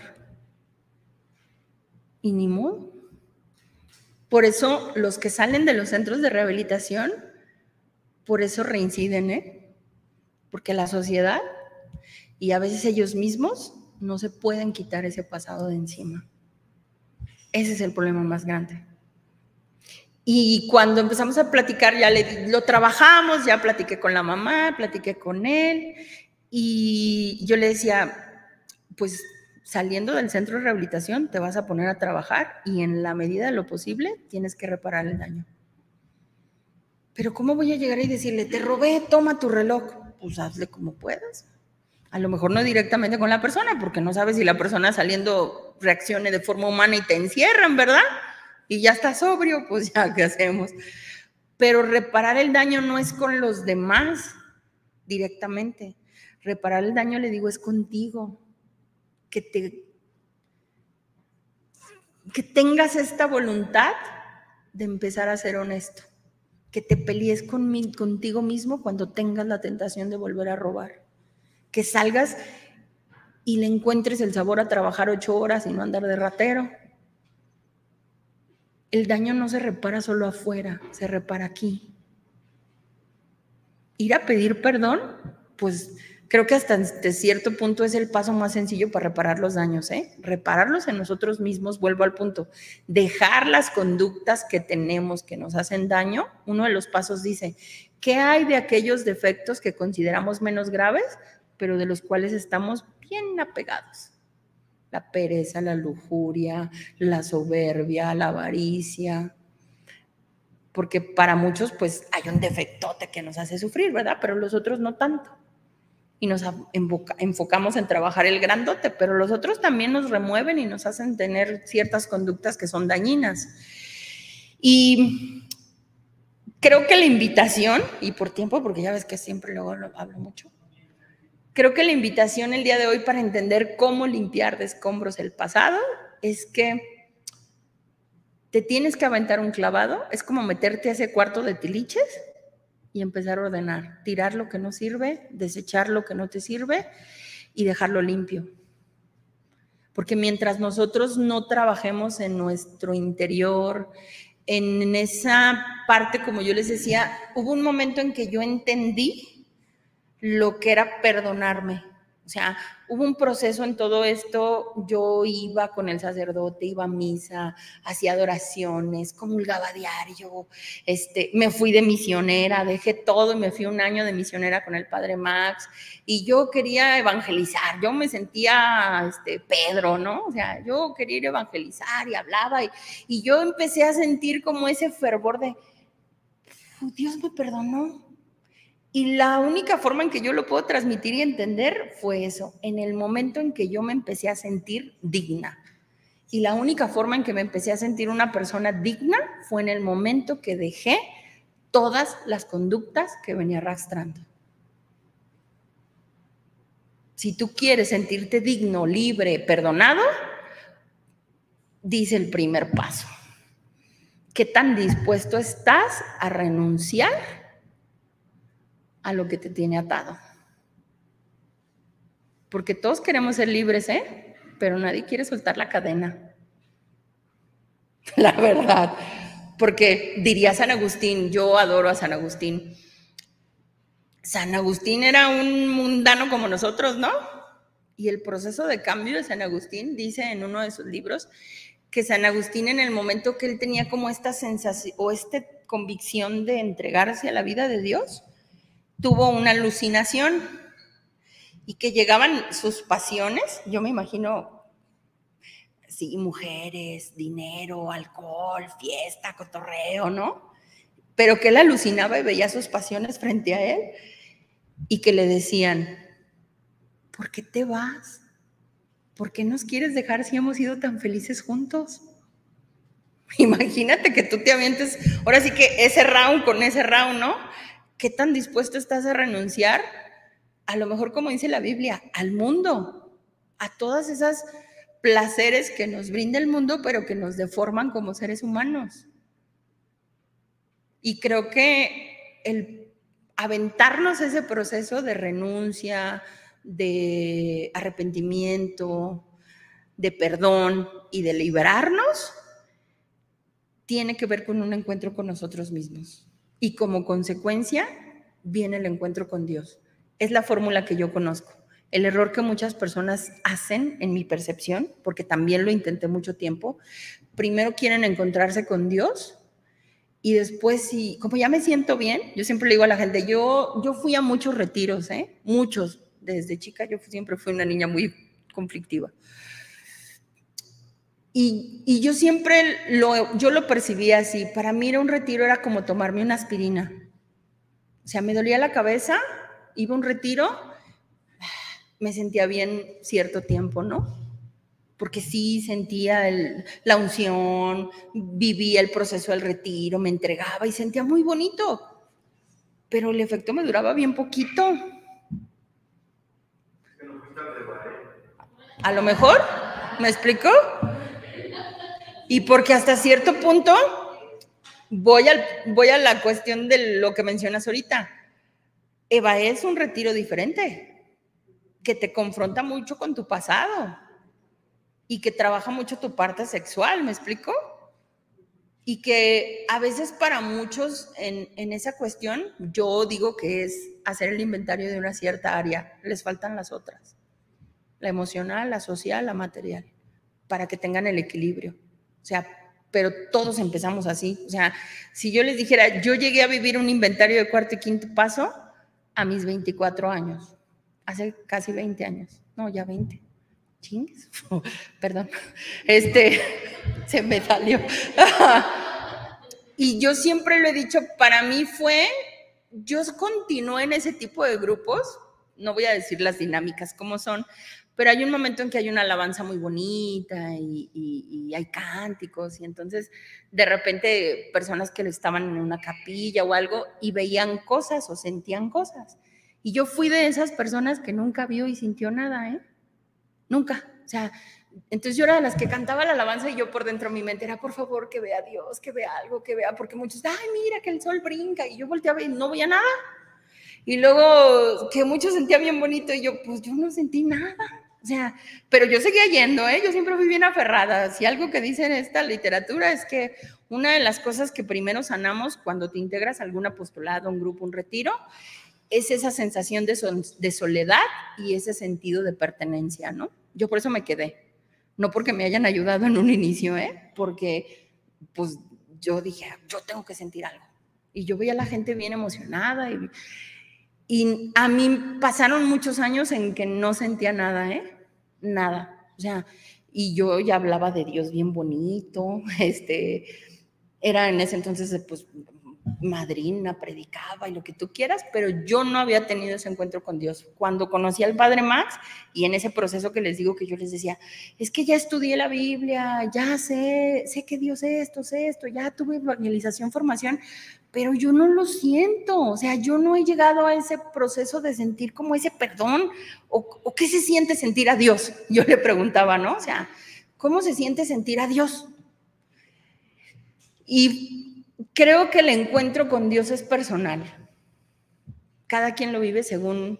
Y ni modo. Por eso los que salen de los centros de rehabilitación, por eso reinciden, ¿eh? Porque la sociedad y a veces ellos mismos no se pueden quitar ese pasado de encima. Ese es el problema más grande. Y cuando empezamos a platicar, ya lo trabajamos, ya platiqué con la mamá, platiqué con él, y yo le decía, pues saliendo del centro de rehabilitación te vas a poner a trabajar y en la medida de lo posible tienes que reparar el daño. Pero ¿cómo voy a llegar y decirle, te robé, toma tu reloj? Pues hazle como puedas. A lo mejor no directamente con la persona, porque no sabes si la persona saliendo reaccione de forma humana y te encierran, ¿verdad? Y ya está sobrio, pues ya, ¿qué hacemos? Pero reparar el daño no es con los demás directamente. Reparar el daño, le digo, es contigo. Que tengas esta voluntad de empezar a ser honesto. Que te pelees contigo mismo cuando tengas la tentación de volver a robar. Que salgas y le encuentres el sabor a trabajar 8 horas y no andar de ratero. El daño no se repara solo afuera, se repara aquí. Ir a pedir perdón, pues creo que hasta cierto punto es el paso más sencillo para reparar los daños, ¿eh? Repararlos en nosotros mismos, vuelvo al punto. Dejar las conductas que tenemos que nos hacen daño. Uno de los pasos dice, ¿qué hay de aquellos defectos que consideramos menos graves, pero de los cuales estamos bien apegados? La pereza, la lujuria, la soberbia, la avaricia. Porque para muchos, pues, hay un defectote que nos hace sufrir, ¿verdad? Pero los otros no tanto. Y nos enfocamos en trabajar el grandote, pero los otros también nos remueven y nos hacen tener ciertas conductas que son dañinas. Y creo que la invitación, y por tiempo, porque ya ves que siempre luego hablo mucho, creo que la invitación el día de hoy para entender cómo limpiar de escombros el pasado es que te tienes que aventar un clavado, es como meterte a ese cuarto de tiliches y empezar a ordenar, tirar lo que no sirve, desechar lo que no te sirve y dejarlo limpio. Porque mientras nosotros no trabajemos en nuestro interior, en esa parte, como yo les decía, hubo un momento en que yo entendí lo que era perdonarme. O sea, hubo un proceso en todo esto. Yo iba con el sacerdote, iba a misa, hacía adoraciones, comulgaba diario, me fui de misionera, dejé todo y me fui un año de misionera con el padre Max y yo quería evangelizar. Yo me sentía Pedro, ¿no? O sea, yo quería ir a evangelizar y hablaba y yo empecé a sentir como ese fervor de, Dios me perdonó. Y la única forma en que yo lo puedo transmitir y entender fue eso, en el momento en que yo me empecé a sentir digna. Y la única forma en que me empecé a sentir una persona digna fue en el momento que dejé todas las conductas que venía arrastrando. Si tú quieres sentirte digno, libre, perdonado, dice el primer paso. ¿Qué tan dispuesto estás a renunciar a lo que te tiene atado? Porque todos queremos ser libres, ¿eh? Pero nadie quiere soltar la cadena. La verdad. Porque diría San Agustín, yo adoro a San Agustín. San Agustín era un mundano como nosotros, ¿no? Y el proceso de cambio de San Agustín, dice en uno de sus libros, que San Agustín, en el momento que él tenía como esta sensación o esta convicción de entregarse a la vida de Dios, tuvo una alucinación y que llegaban sus pasiones, yo me imagino, sí, mujeres, dinero, alcohol, fiesta, cotorreo, ¿no? Pero que él alucinaba y veía sus pasiones frente a él y que le decían, ¿por qué te vas? ¿Por qué nos quieres dejar si hemos sido tan felices juntos? Imagínate que tú te avientes, ahora sí que ese round con ese round, ¿no? ¿Qué tan dispuesto estás a renunciar? A lo mejor, como dice la Biblia, al mundo, a todas esas placeres que nos brinda el mundo, pero que nos deforman como seres humanos. Y creo que el aventarnos ese proceso de renuncia, de arrepentimiento, de perdón y de liberarnos, tiene que ver con un encuentro con nosotros mismos. Y como consecuencia viene el encuentro con Dios. Es la fórmula que yo conozco. El error que muchas personas hacen, en mi percepción, porque también lo intenté mucho tiempo, primero quieren encontrarse con Dios y después, sí, como ya me siento bien, yo siempre le digo a la gente, yo fui a muchos retiros, muchos, desde chica yo siempre fui una niña muy conflictiva. Y yo siempre yo lo percibía así, para mí ir a un retiro era como tomarme una aspirina. O sea, me dolía la cabeza, iba a un retiro, me sentía bien cierto tiempo, ¿no? Porque sí sentía la unción, vivía el proceso del retiro, me entregaba y sentía muy bonito, pero el efecto me duraba bien poquito. A lo mejor, ¿me explico? Y porque hasta cierto punto voy a la cuestión de lo que mencionas ahorita. Eva es un retiro diferente, que te confronta mucho con tu pasado y que trabaja mucho tu parte sexual, ¿me explico? Y que a veces para muchos en esa cuestión, yo digo que es hacer el inventario de una cierta área, les faltan las otras, la emocional, la social, la material, para que tengan el equilibrio. O sea, pero todos empezamos así. O sea, si yo les dijera, yo llegué a vivir un inventario de cuarto y quinto paso a mis 24 años, hace casi 20 años, no, ya 20. Chingues, perdón, se me salió. Y yo siempre lo he dicho, para mí yo continué en ese tipo de grupos, no voy a decir las dinámicas como son, pero hay un momento en que hay una alabanza muy bonita y hay cánticos, y entonces de repente personas que estaban en una capilla o algo y veían cosas o sentían cosas. Y yo fui de esas personas que nunca vio y sintió nada, nunca. O sea, entonces yo era de las que cantaba la alabanza y yo por dentro mi mente era, por favor, que vea a Dios, que vea algo, que vea, porque muchos, ay, mira que el sol brinca, y yo volteaba y no veía nada. Y luego que muchos sentía bien bonito y yo, pues yo no sentí nada. O sea, pero yo seguía yendo, yo siempre fui bien aferrada. Si algo que dice en esta literatura es que una de las cosas que primero sanamos cuando te integras a algún apostolado, un grupo, un retiro, es esa sensación de soledad y ese sentido de pertenencia, ¿no? Yo por eso me quedé. No porque me hayan ayudado en un inicio, porque pues yo dije, yo tengo que sentir algo. Y yo veía a la gente bien emocionada y a mí pasaron muchos años en que no sentía nada, nada. O sea, y yo ya hablaba de Dios bien bonito, era en ese entonces, pues, madrina, predicaba y lo que tú quieras, pero yo no había tenido ese encuentro con Dios. Cuando conocí al Padre Max y en ese proceso que les digo que yo les decía, es que ya estudié la Biblia, ya sé que Dios es esto, ya tuve evangelización, formación, pero yo no lo siento. O sea, yo no he llegado a ese proceso de sentir como ese perdón o qué se siente sentir a Dios. Yo le preguntaba, ¿no? O sea, ¿cómo se siente sentir a Dios? Y creo que el encuentro con Dios es personal. Cada quien lo vive según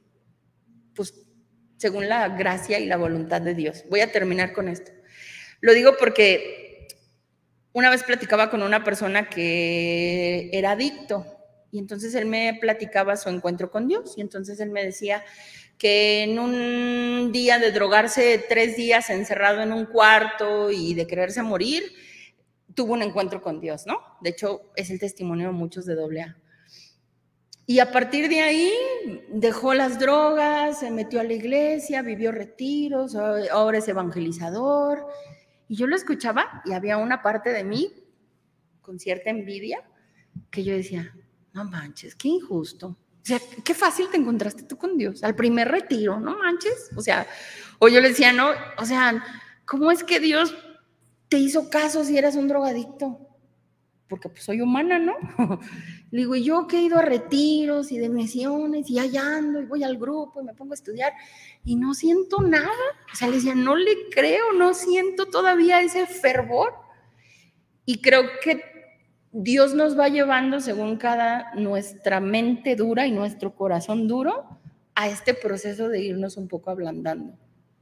la gracia y la voluntad de Dios. Voy a terminar con esto. Lo digo porque una vez platicaba con una persona que era adicto y entonces él me platicaba su encuentro con Dios y entonces él me decía que en un día de drogarse 3 días encerrado en un cuarto y de quererse morir, tuvo un encuentro con Dios, ¿no? De hecho, es el testimonio de muchos de AA. Y a partir de ahí dejó las drogas, se metió a la iglesia, vivió retiros, ahora es evangelizador. Y yo lo escuchaba y había una parte de mí con cierta envidia que yo decía, no manches, qué injusto. O sea, qué fácil te encontraste tú con Dios, al primer retiro, no manches. O sea, o yo le decía, no, o sea, ¿cómo es que Dios te hizo caso si eras un drogadicto? Porque pues soy humana, ¿no? Le digo, y yo que he ido a retiros y de misiones y allá ando y voy al grupo y me pongo a estudiar y no siento nada. O sea, le decía, no le creo, no siento todavía ese fervor. Y creo que Dios nos va llevando según nuestra mente dura y nuestro corazón duro a este proceso de irnos un poco ablandando.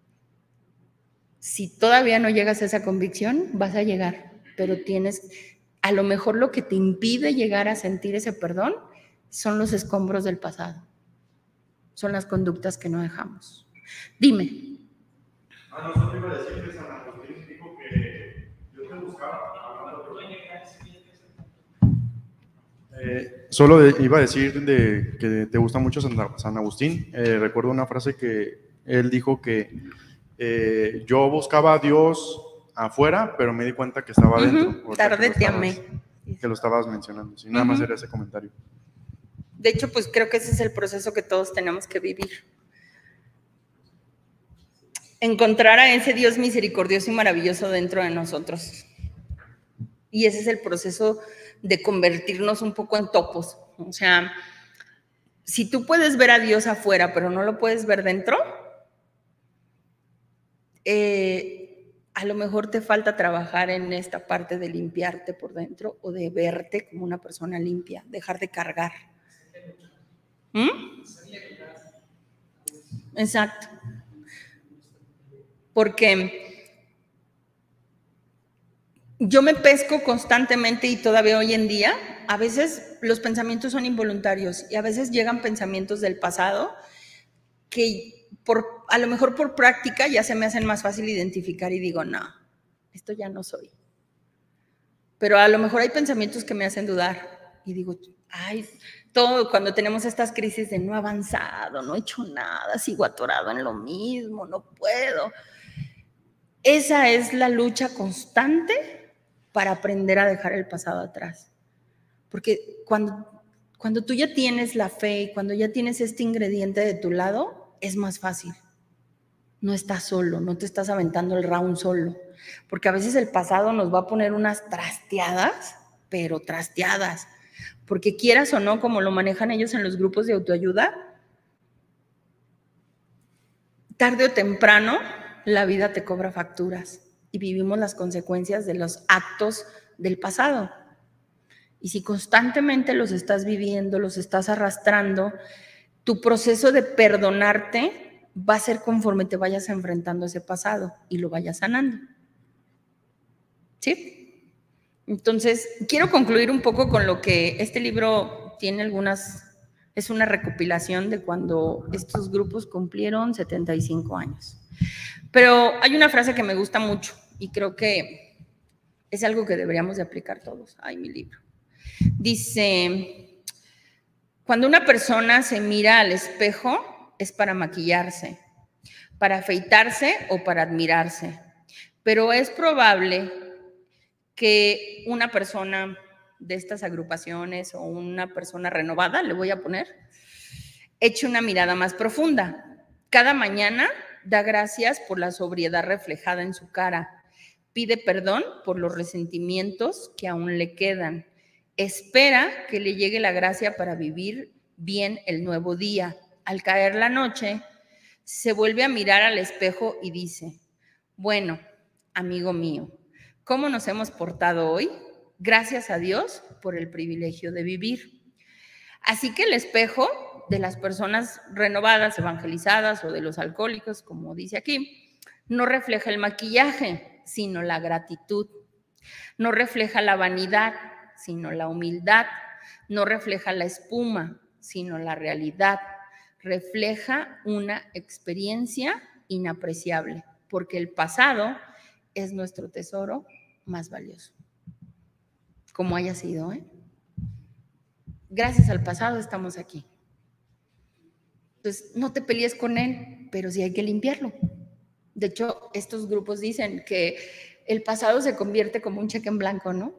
Si todavía no llegas a esa convicción, vas a llegar, pero a lo mejor lo que te impide llegar a sentir ese perdón son los escombros del pasado, son las conductas que no dejamos. Dime. No, solo iba a decir que San Agustín dijo que Dios te buscaba. Solo iba a decir que te gusta mucho San Agustín. Recuerdo una frase que él dijo que yo buscaba a Dios afuera, pero me di cuenta que estaba adentro. Tarde te amé. Que lo estabas mencionando. Sí, nada más era ese comentario. De hecho, pues creo que ese es el proceso que todos tenemos que vivir. Encontrar a ese Dios misericordioso y maravilloso dentro de nosotros. Y ese es el proceso de convertirnos un poco en topos. O sea, si tú puedes ver a Dios afuera, pero no lo puedes ver dentro, a lo mejor te falta trabajar en esta parte de limpiarte por dentro o de verte como una persona limpia, dejar de cargar. Exacto. Porque yo me pesco constantemente y todavía hoy en día, a veces los pensamientos son involuntarios y a veces llegan pensamientos del pasado que a lo mejor por práctica ya se me hacen más fácil identificar y digo, no, esto ya no soy. Pero a lo mejor hay pensamientos que me hacen dudar y digo, ay, todo cuando tenemos estas crisis de no he avanzado, no he hecho nada, sigo atorado en lo mismo, no puedo. Esa es la lucha constante para aprender a dejar el pasado atrás. Porque cuando tú ya tienes la fe y cuando ya tienes este ingrediente de tu lado, es más fácil. No estás solo, no te estás aventando el round solo. Porque a veces el pasado nos va a poner unas trasteadas, pero trasteadas. Porque quieras o no, como lo manejan ellos en los grupos de autoayuda, tarde o temprano la vida te cobra facturas y vivimos las consecuencias de los actos del pasado. Y si constantemente los estás viviendo, los estás arrastrando, tu proceso de perdonarte va a ser conforme te vayas enfrentando a ese pasado y lo vayas sanando. ¿Sí? Entonces, quiero concluir un poco con lo que este libro tiene es una recopilación de cuando estos grupos cumplieron 75 años. Pero hay una frase que me gusta mucho y creo que es algo que deberíamos de aplicar todos. Ay, mi libro. Dice, cuando una persona se mira al espejo es para maquillarse, para afeitarse o para admirarse, pero es probable que una persona de estas agrupaciones o una persona renovada, le voy a poner, eche una mirada más profunda. Cada mañana da gracias por la sobriedad reflejada en su cara, pide perdón por los resentimientos que aún le quedan, espera que le llegue la gracia para vivir bien el nuevo día. Al caer la noche, se vuelve a mirar al espejo y dice, bueno, amigo mío, ¿cómo nos hemos portado hoy? Gracias a Dios por el privilegio de vivir. Así que el espejo de las personas renovadas, evangelizadas o de los alcohólicos, como dice aquí, no refleja el maquillaje, sino la gratitud. No refleja la vanidad, sino la humildad. No refleja la espuma, sino la realidad. refleja una experiencia inapreciable, porque el pasado es nuestro tesoro más valioso. Como haya sido, ¿eh? Gracias al pasado estamos aquí. Entonces, no te pelees con él, pero sí hay que limpiarlo. De hecho, estos grupos dicen que el pasado se convierte como un cheque en blanco, ¿no?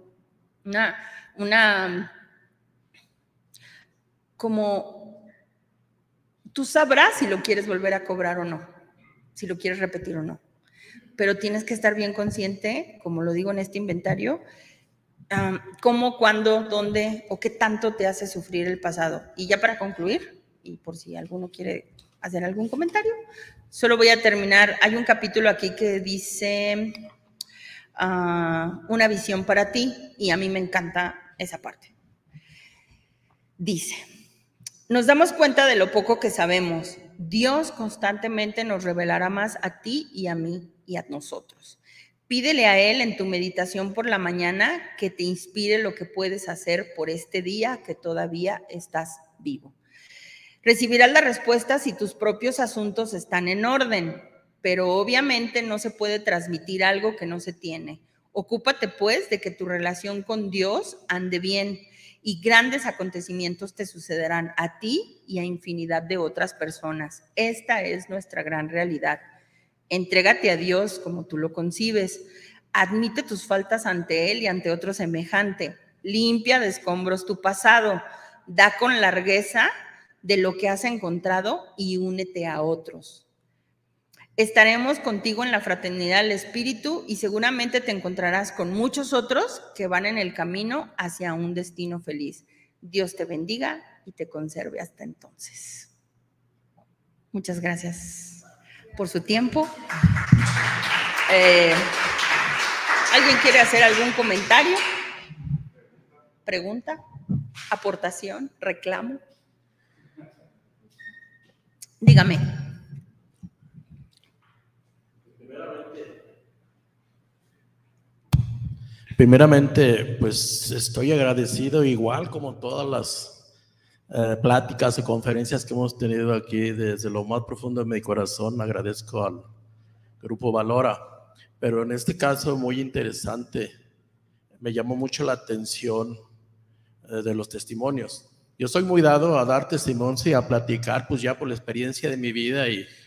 Como tú sabrás si lo quieres volver a cobrar o no, si lo quieres repetir o no. Pero tienes que estar bien consciente, como lo digo en este inventario, cómo, cuándo, dónde o qué tanto te hace sufrir el pasado. Y ya para concluir, y por si alguno quiere hacer algún comentario, solo voy a terminar. Hay un capítulo aquí que dice una visión para ti, y a mí me encanta esa parte. Dice: nos damos cuenta de lo poco que sabemos. Dios constantemente nos revelará más a ti y a mí y a nosotros. Pídele a Él en tu meditación por la mañana que te inspire lo que puedes hacer por este día que todavía estás vivo. Recibirás la respuesta si tus propios asuntos están en orden, pero obviamente no se puede transmitir algo que no se tiene. Ocúpate, pues, de que tu relación con Dios ande bien, y grandes acontecimientos te sucederán a ti y a infinidad de otras personas. Esta es nuestra gran realidad. Entrégate a Dios como tú lo concibes. Admite tus faltas ante Él y ante otro semejante. Limpia de escombros tu pasado. Da con largueza de lo que has encontrado y únete a otros. Estaremos contigo en la fraternidad del Espíritu y seguramente te encontrarás con muchos otros que van en el camino hacia un destino feliz. Dios te bendiga y te conserve hasta entonces. Muchas gracias por su tiempo. ¿Alguien quiere hacer algún comentario? ¿Pregunta? ¿Aportación? ¿Reclamo? Dígame. Primeramente, pues estoy agradecido, igual como todas las pláticas y conferencias que hemos tenido aquí, desde lo más profundo de mi corazón agradezco al Grupo Valora, pero en este caso muy interesante, me llamó mucho la atención de los testimonios. Yo soy muy dado a dar testimonios y a platicar, pues ya por la experiencia de mi vida,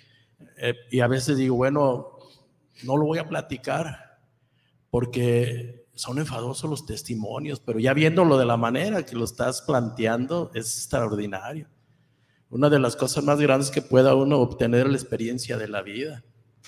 y a veces digo, bueno, no lo voy a platicar porque son enfadosos los testimonios, pero ya viéndolo de la manera que lo estás planteando, es extraordinario. Una de las cosas más grandes que pueda uno obtener es la experiencia de la vida.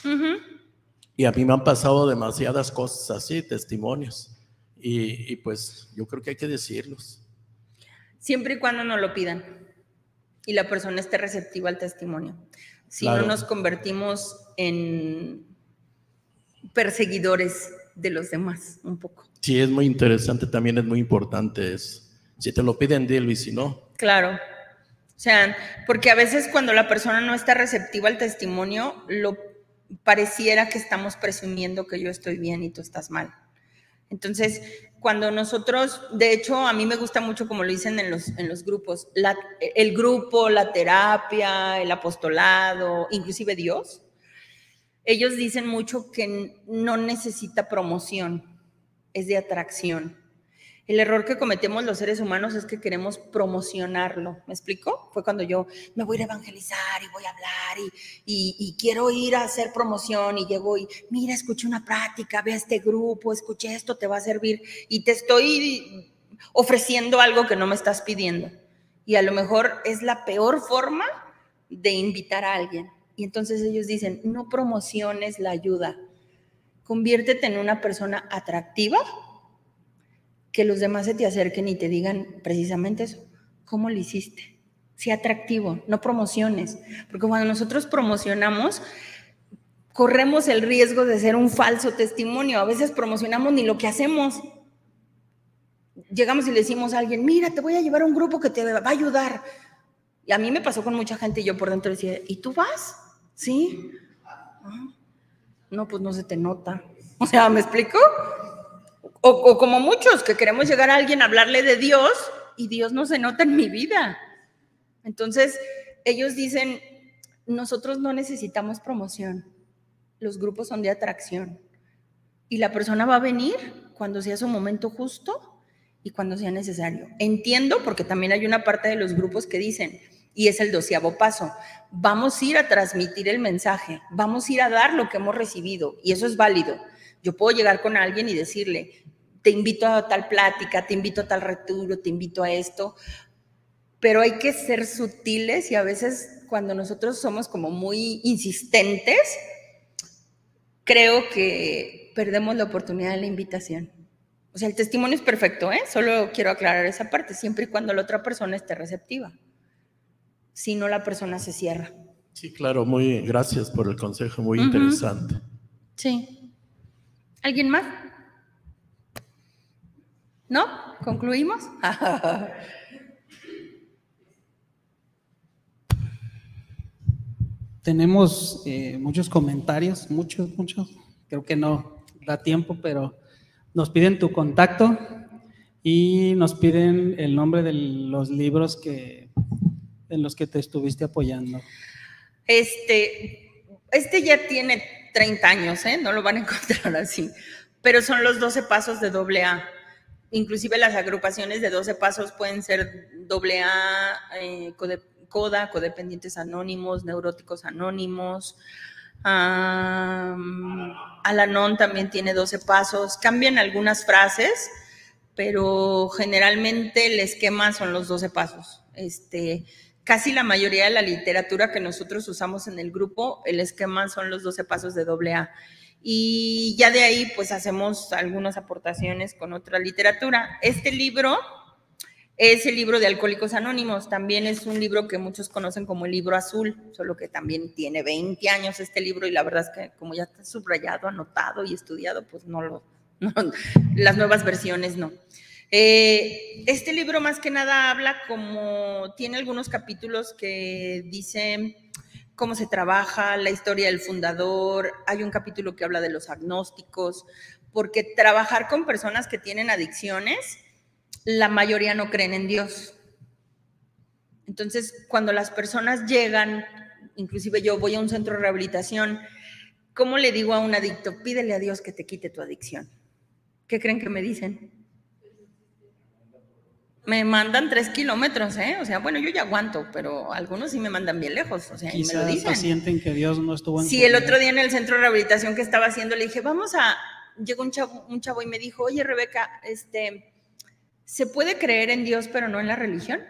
Y a mí me han pasado demasiadas cosas así, testimonios, y pues yo creo que hay que decirlos. Siempre y cuando nos lo pidan y la persona esté receptiva al testimonio. Si Claro. no nos convertimos en perseguidores de los demás, un poco. Sí, es muy interesante, también es muy importante eso. Si te lo piden, dilo, y si no. Claro. O sea, porque a veces cuando la persona no está receptiva al testimonio, pareciera que estamos presumiendo que yo estoy bien y tú estás mal. Entonces, cuando nosotros, de hecho, a mí me gusta mucho como lo dicen en los grupos, el grupo, la terapia, el apostolado, inclusive Dios, ellos dicen mucho que no necesita promoción, es de atracción. El error que cometemos los seres humanos es que queremos promocionarlo. ¿Me explico? Fue cuando yo me voy a evangelizar y voy a hablar y quiero ir a hacer promoción y llego y mira, escuché una práctica, ve a este grupo, escuché esto, te va a servir y te estoy ofreciendo algo que no me estás pidiendo. Y a lo mejor es la peor forma de invitar a alguien. Y entonces ellos dicen, no promociones la ayuda, conviértete en una persona atractiva, que los demás se te acerquen y te digan precisamente eso, ¿cómo lo hiciste? Sea atractivo, no promociones, porque cuando nosotros promocionamos, corremos el riesgo de ser un falso testimonio. A veces promocionamos ni lo que hacemos. Llegamos y le decimos a alguien, mira, te voy a llevar a un grupo que te va a ayudar. Y a mí me pasó con mucha gente y yo por dentro decía, ¿y tú vas? ¿Sí? No, pues no se te nota. O sea, ¿me explico? O como muchos que queremos llegar a alguien a hablarle de Dios y Dios no se nota en mi vida. Entonces, ellos dicen, nosotros no necesitamos promoción, los grupos son de atracción y la persona va a venir cuando sea su momento justo y cuando sea necesario. Entiendo, porque también hay una parte de los grupos que dicen, y es el 12º paso, vamos a ir a transmitir el mensaje, vamos a ir a dar lo que hemos recibido, y eso es válido. Yo puedo llegar con alguien y decirle, te invito a tal plática, te invito a tal retiro, te invito a esto, pero hay que ser sutiles, y a veces cuando nosotros somos como muy insistentes, creo que perdemos la oportunidad de la invitación. O sea, el testimonio es perfecto, ¿eh? Solo quiero aclarar esa parte, siempre y cuando la otra persona esté receptiva. Si no, la persona se cierra. Sí, claro, gracias por el consejo, muy interesante. Sí. ¿Alguien más? ¿No? ¿Concluimos? Tenemos muchos comentarios, muchos. Creo que no da tiempo, pero nos piden tu contacto y nos piden el nombre de los libros en los que te estuviste apoyando. Este ya tiene 30 años, ¿eh? No lo van a encontrar así, pero son los 12 pasos de AA. Inclusive las agrupaciones de 12 pasos pueden ser AA, CODA, Codependientes Anónimos, Neuróticos Anónimos. Al-Anon también tiene 12 pasos. Cambian algunas frases, pero generalmente el esquema son los 12 pasos. Casi la mayoría de la literatura que nosotros usamos en el grupo, el esquema son los 12 pasos de AA. Y ya de ahí, pues, hacemos algunas aportaciones con otra literatura. Este libro es el libro de Alcohólicos Anónimos. También es un libro que muchos conocen como el libro azul, solo que también tiene 20 años este libro, y la verdad es que como ya está subrayado, anotado y estudiado, pues las nuevas versiones no. Este libro más que nada habla tiene algunos capítulos que dicen cómo se trabaja, la historia del fundador. Hay un capítulo que habla de los agnósticos, porque trabajar con personas que tienen adicciones, la mayoría no creen en Dios. Entonces, cuando las personas llegan, inclusive yo voy a un centro de rehabilitación, ¿cómo le digo a un adicto? Pídele a Dios que te quite tu adicción. ¿Qué creen que me dicen? Me mandan 3 kilómetros, ¿eh? O sea, bueno, yo ya aguanto, pero algunos sí me mandan bien lejos, o sea, quizás y me lo dicen. Sienten que Dios no estuvo en sí, el otro día en el centro de rehabilitación que estaba haciendo, le dije, llegó un chavo y me dijo, oye, Rebeca, ¿se puede creer en Dios pero no en la religión?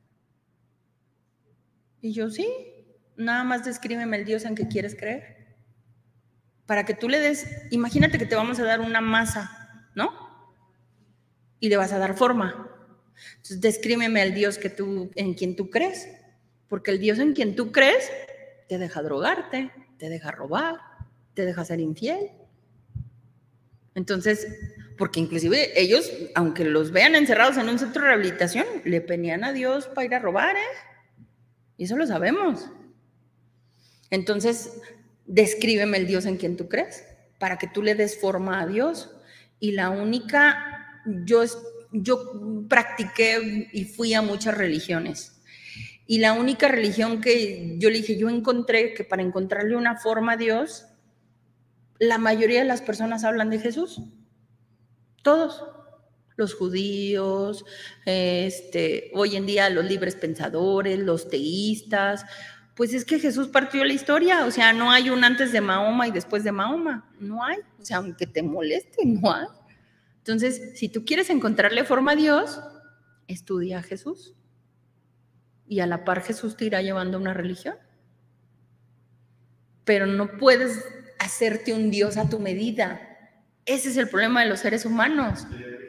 Y yo, sí, nada más descríbeme el Dios en que quieres creer. Para que tú le des, imagínate que te vamos a dar una masa, ¿no? Y le vas a dar forma. Entonces, descríbeme al Dios en quien tú crees, porque el Dios en quien tú crees te deja drogarte, te deja robar, te deja ser infiel. Entonces, porque inclusive ellos, aunque los vean encerrados en un centro de rehabilitación, le pedían a Dios para ir a robar, y eso lo sabemos. Entonces, descríbeme el Dios en quien tú crees, para que tú le des forma a Dios. Y la única, yo practiqué y fui a muchas religiones, y la única religión que yo le dije, yo encontré que para encontrarle una forma a Dios, la mayoría de las personas hablan de Jesús. Todos, los judíos, hoy en día los libres pensadores, los teístas, pues es que Jesús partió la historia, o sea, no hay un antes de Mahoma y después de Mahoma, no hay, o sea, aunque te moleste, no hay. Entonces, si tú quieres encontrarle forma a Dios, estudia a Jesús, y a la par Jesús te irá llevando a una religión, pero no puedes hacerte un Dios a tu medida. Ese es el problema de los seres humanos.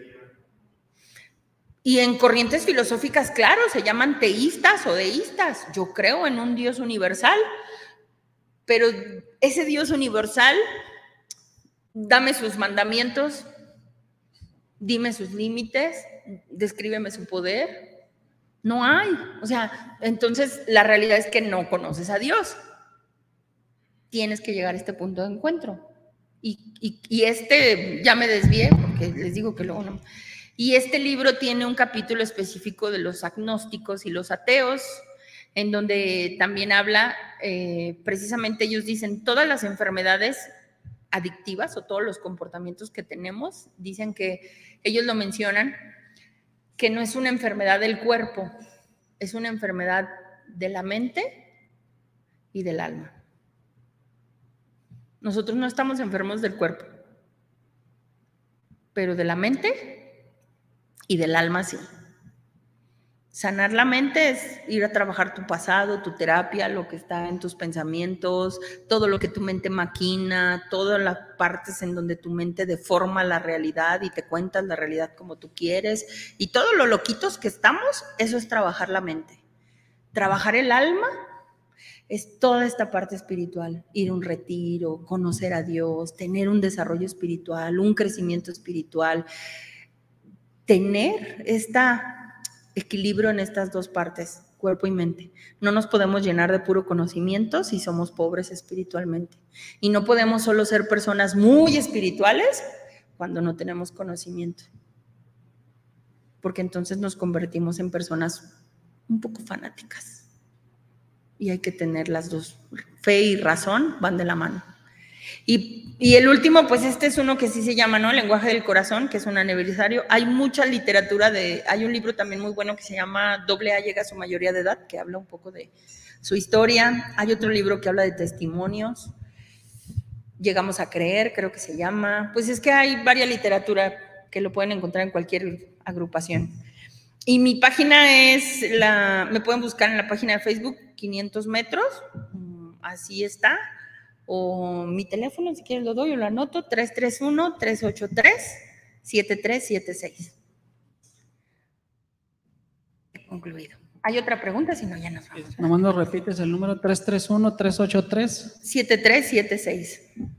Y en corrientes filosóficas, claro, se llaman teístas o deístas. Yo creo en un Dios universal, pero ese Dios universal, dame sus mandamientos, dime sus límites, descríbeme su poder. No hay. O sea, entonces la realidad es que no conoces a Dios. Tienes que llegar a este punto de encuentro. Y ya me desvié porque les digo que luego no. Y este libro tiene un capítulo específico de los agnósticos y los ateos, en donde también habla, precisamente ellos dicen, todas las enfermedades adictivas o todos los comportamientos que tenemos, dicen que ellos lo mencionan, que no es una enfermedad del cuerpo, es una enfermedad de la mente y del alma. Nosotros no estamos enfermos del cuerpo, pero de la mente y del alma sí. Sanar la mente es ir a trabajar tu pasado, tu terapia, lo que está en tus pensamientos, todo lo que tu mente maquina, todas las partes en donde tu mente deforma la realidad y te cuentas la realidad como tú quieres. Y todo lo loquitos que estamos, eso es trabajar la mente. Trabajar el alma es toda esta parte espiritual, ir a un retiro, conocer a Dios, tener un desarrollo espiritual, un crecimiento espiritual, tener equilibrio en estas dos partes, cuerpo y mente. No nos podemos llenar de puro conocimiento si somos pobres espiritualmente. Y no podemos solo ser personas muy espirituales cuando no tenemos conocimiento. Porque entonces nos convertimos en personas un poco fanáticas. Y hay que tener las dos. Fe y razón van de la mano. Y el último, pues este es uno que sí se llama, ¿no? El lenguaje del corazón, que es un aniversario. Hay mucha literatura hay un libro también muy bueno que se llama AA llega a su mayoría de edad, que habla un poco de su historia. Hay otro libro que habla de testimonios. Llegamos a creer, creo que se llama. Pues es que hay varias literatura que lo pueden encontrar en cualquier agrupación. Y mi página me pueden buscar en la página de Facebook, 500 metros, así está. O mi teléfono, si quieres lo doy o lo anoto, 331-383-7376. He concluido. ¿Hay otra pregunta? Si no, ya nos vamos. Nomás nos repites el número 331-383. 7376.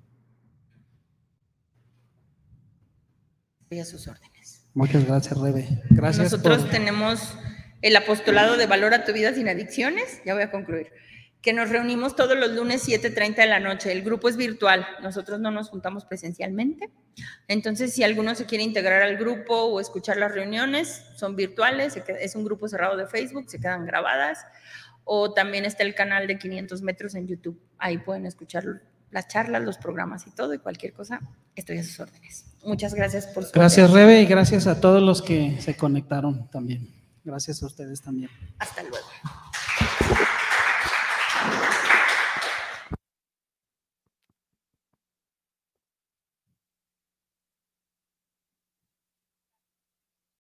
Estoy a sus órdenes. Muchas gracias, Rebe. Gracias. Nosotros tenemos el apostolado de Valora tu vida sin adicciones. Ya voy a concluir. Que nos reunimos todos los lunes 7:30 de la noche. El grupo es virtual, nosotros no nos juntamos presencialmente. Entonces, si alguno se quiere integrar al grupo o escuchar las reuniones, son virtuales, es un grupo cerrado de Facebook, se quedan grabadas. O también está el canal de 500 metros en YouTube. Ahí pueden escuchar las charlas, los programas y todo, y cualquier cosa, estoy a sus órdenes. Muchas gracias por su Gracias, Rebe, y gracias a todos los que se conectaron también. Gracias a ustedes también. Hasta luego.